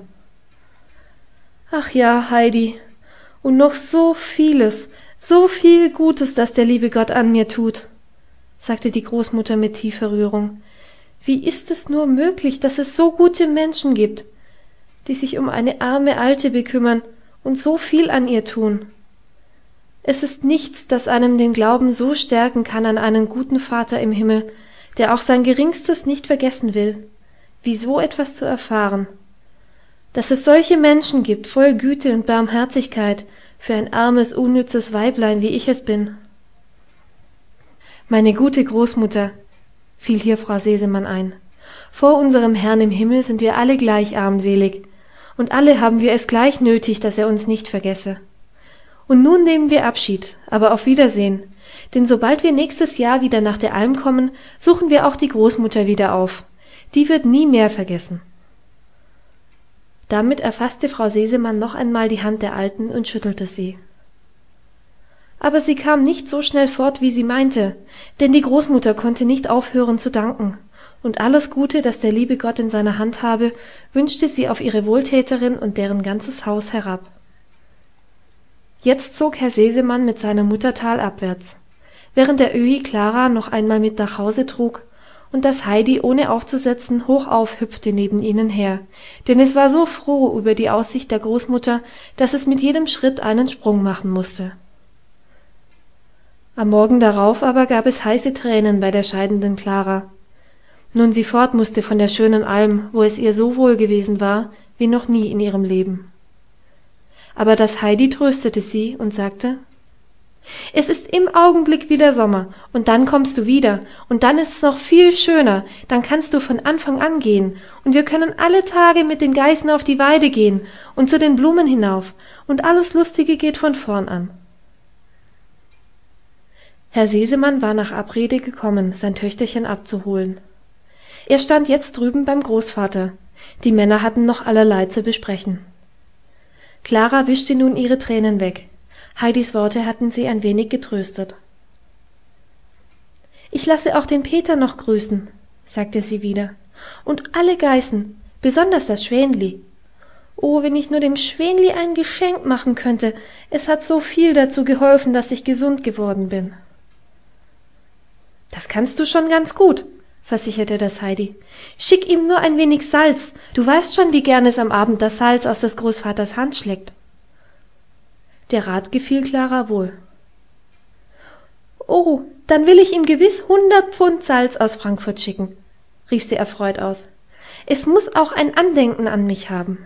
»Ach ja, Heidi, und noch so vieles, so viel Gutes, das der liebe Gott an mir tut«, sagte die Großmutter mit tiefer Rührung. »Wie ist es nur möglich, dass es so gute Menschen gibt, die sich um eine arme Alte bekümmern und so viel an ihr tun? Es ist nichts, das einem den Glauben so stärken kann an einen guten Vater im Himmel, der auch sein Geringstes nicht vergessen will, wie so etwas zu erfahren, dass es solche Menschen gibt, voll Güte und Barmherzigkeit für ein armes, unnützes Weiblein, wie ich es bin.« »Meine gute Großmutter«, fiel hier Frau Sesemann ein, »vor unserem Herrn im Himmel sind wir alle gleich armselig, und alle haben wir es gleich nötig, dass er uns nicht vergesse. Und nun nehmen wir Abschied, aber auf Wiedersehen, denn sobald wir nächstes Jahr wieder nach der Alm kommen, suchen wir auch die Großmutter wieder auf. Die wird nie mehr vergessen.« Damit erfasste Frau Sesemann noch einmal die Hand der Alten und schüttelte sie. Aber sie kam nicht so schnell fort, wie sie meinte, denn die Großmutter konnte nicht aufhören zu danken, und alles Gute, das der liebe Gott in seiner Hand habe, wünschte sie auf ihre Wohltäterin und deren ganzes Haus herab. Jetzt zog Herr Sesemann mit seiner Mutter talabwärts, während der Öhi Klara noch einmal mit nach Hause trug und das Heidi ohne aufzusetzen hochauf hüpfte neben ihnen her, denn es war so froh über die Aussicht der Großmutter, dass es mit jedem Schritt einen Sprung machen musste. Am Morgen darauf aber gab es heiße Tränen bei der scheidenden Klara. Nun sie fort musste von der schönen Alm, wo es ihr so wohl gewesen war, wie noch nie in ihrem Leben. Aber das Heidi tröstete sie und sagte: »Es ist im Augenblick wieder Sommer, und dann kommst du wieder, und dann ist's noch viel schöner, dann kannst du von Anfang an gehen, und wir können alle Tage mit den Geißen auf die Weide gehen und zu den Blumen hinauf, und alles Lustige geht von vorn an.« Herr Sesemann war nach Abrede gekommen, sein Töchterchen abzuholen. Er stand jetzt drüben beim Großvater, die Männer hatten noch allerlei zu besprechen. Klara wischte nun ihre Tränen weg. Heidis Worte hatten sie ein wenig getröstet. »Ich lasse auch den Peter noch grüßen«, sagte sie wieder, »und alle Geißen, besonders das Schwänli. Oh, wenn ich nur dem Schwänli ein Geschenk machen könnte, es hat so viel dazu geholfen, dass ich gesund geworden bin.« »Das kannst du schon ganz gut«, versicherte das Heidi. »Schick ihm nur ein wenig Salz, du weißt schon, wie gern es am Abend das Salz aus des Großvaters Hand schleckt.« Der Rat gefiel Klara wohl. »Oh, dann will ich ihm gewiss hundert Pfund Salz aus Frankfurt schicken«, rief sie erfreut aus. »Es muß auch ein Andenken an mich haben.«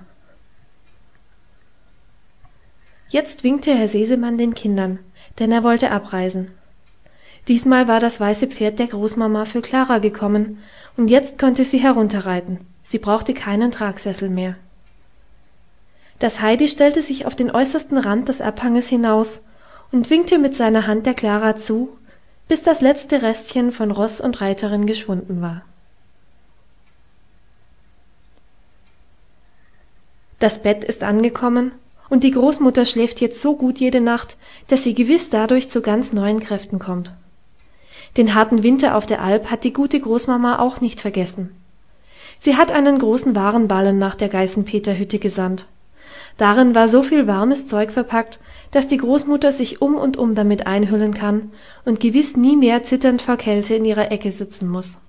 Jetzt winkte Herr Sesemann den Kindern, denn er wollte abreisen. Diesmal war das weiße Pferd der Großmama für Klara gekommen, und jetzt konnte sie herunterreiten. Sie brauchte keinen Tragsessel mehr. Das Heidi stellte sich auf den äußersten Rand des Abhanges hinaus und winkte mit seiner Hand der Klara zu, bis das letzte Restchen von Ross und Reiterin geschwunden war. Das Bett ist angekommen, und die Großmutter schläft jetzt so gut jede Nacht, dass sie gewiss dadurch zu ganz neuen Kräften kommt. Den harten Winter auf der Alp hat die gute Großmama auch nicht vergessen. Sie hat einen großen Warenballen nach der Geißenpeter-Hütte gesandt. Darin war so viel warmes Zeug verpackt, dass die Großmutter sich um und um damit einhüllen kann und gewiss nie mehr zitternd vor Kälte in ihrer Ecke sitzen muss.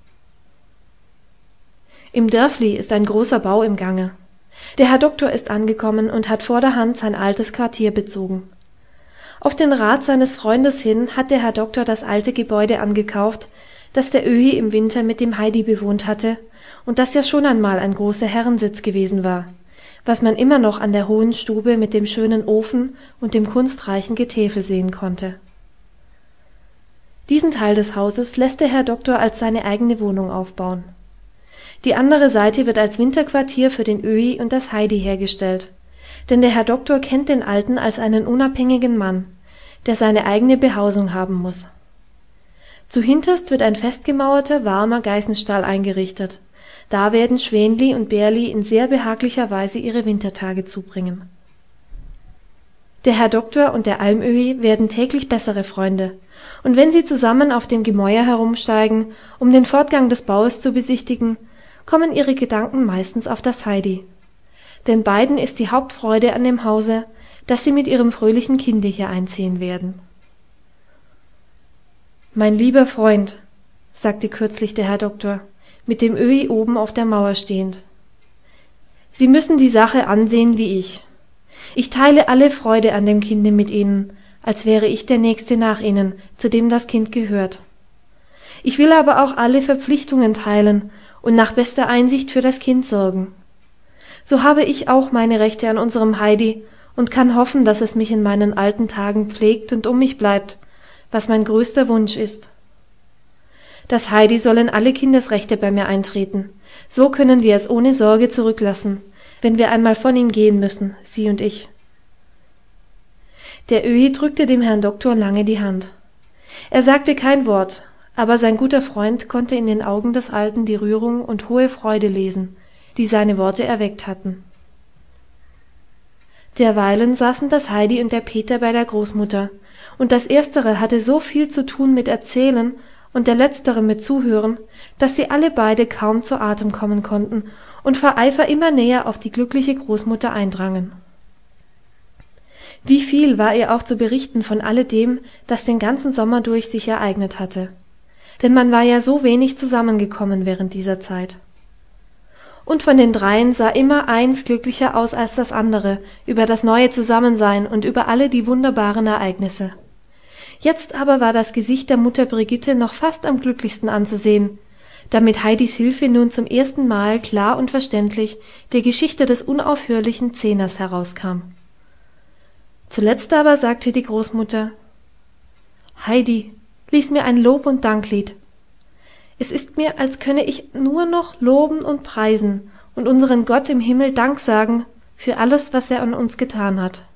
Im Dörfli ist ein großer Bau im Gange. Der Herr Doktor ist angekommen und hat vorderhand sein altes Quartier bezogen. Auf den Rat seines Freundes hin hat der Herr Doktor das alte Gebäude angekauft, das der Öhi im Winter mit dem Heidi bewohnt hatte und das ja schon einmal ein großer Herrensitz gewesen war, was man immer noch an der hohen Stube mit dem schönen Ofen und dem kunstreichen Getäfel sehen konnte. Diesen Teil des Hauses lässt der Herr Doktor als seine eigene Wohnung aufbauen. Die andere Seite wird als Winterquartier für den Öhi und das Heidi hergestellt, denn der Herr Doktor kennt den Alten als einen unabhängigen Mann, der seine eigene Behausung haben muss. Zuhinterst wird ein festgemauerter, warmer Geißenstall eingerichtet. Da werden Schwänli und Bärli in sehr behaglicher Weise ihre Wintertage zubringen. Der Herr Doktor und der Almöhi werden täglich bessere Freunde, und wenn sie zusammen auf dem Gemäuer herumsteigen, um den Fortgang des Baues zu besichtigen, kommen ihre Gedanken meistens auf das Heidi. Denn beiden ist die Hauptfreude an dem Hause, dass sie mit ihrem fröhlichen Kinde hier einziehen werden. »Mein lieber Freund«, sagte kürzlich der Herr Doktor, mit dem Öhi oben auf der Mauer stehend, »Sie müssen die Sache ansehen wie ich. Ich teile alle Freude an dem Kinde mit Ihnen, als wäre ich der Nächste nach Ihnen, zu dem das Kind gehört. Ich will aber auch alle Verpflichtungen teilen und nach bester Einsicht für das Kind sorgen. So habe ich auch meine Rechte an unserem Heidi und kann hoffen, dass es mich in meinen alten Tagen pflegt und um mich bleibt, was mein größter Wunsch ist. Das Heidi soll in alle Kindesrechte bei mir eintreten. So können wir es ohne Sorge zurücklassen, wenn wir einmal von ihm gehen müssen, Sie und ich.« Der Öhi drückte dem Herrn Doktor lange die Hand. Er sagte kein Wort, aber sein guter Freund konnte in den Augen des Alten die Rührung und hohe Freude lesen, die seine Worte erweckt hatten. Derweilen saßen das Heidi und der Peter bei der Großmutter, und das Erstere hatte so viel zu tun mit Erzählen und der Letztere mit Zuhören, dass sie alle beide kaum zu Atem kommen konnten und vor Eifer immer näher auf die glückliche Großmutter eindrangen. Wie viel war ihr auch zu berichten von alledem, das den ganzen Sommer durch sich ereignet hatte, denn man war ja so wenig zusammengekommen während dieser Zeit. Und von den dreien sah immer eins glücklicher aus als das andere über das neue Zusammensein und über alle die wunderbaren Ereignisse. Jetzt aber war das Gesicht der Mutter Brigitte noch fast am glücklichsten anzusehen, da mit Heidis Hilfe nun zum ersten Mal klar und verständlich die Geschichte des unaufhörlichen Zehners herauskam. Zuletzt aber sagte die Großmutter: »Heidi, lies mir ein Lob- und Danklied. Es ist mir, als könne ich nur noch loben und preisen und unseren Gott im Himmel Dank sagen für alles, was er an uns getan hat.«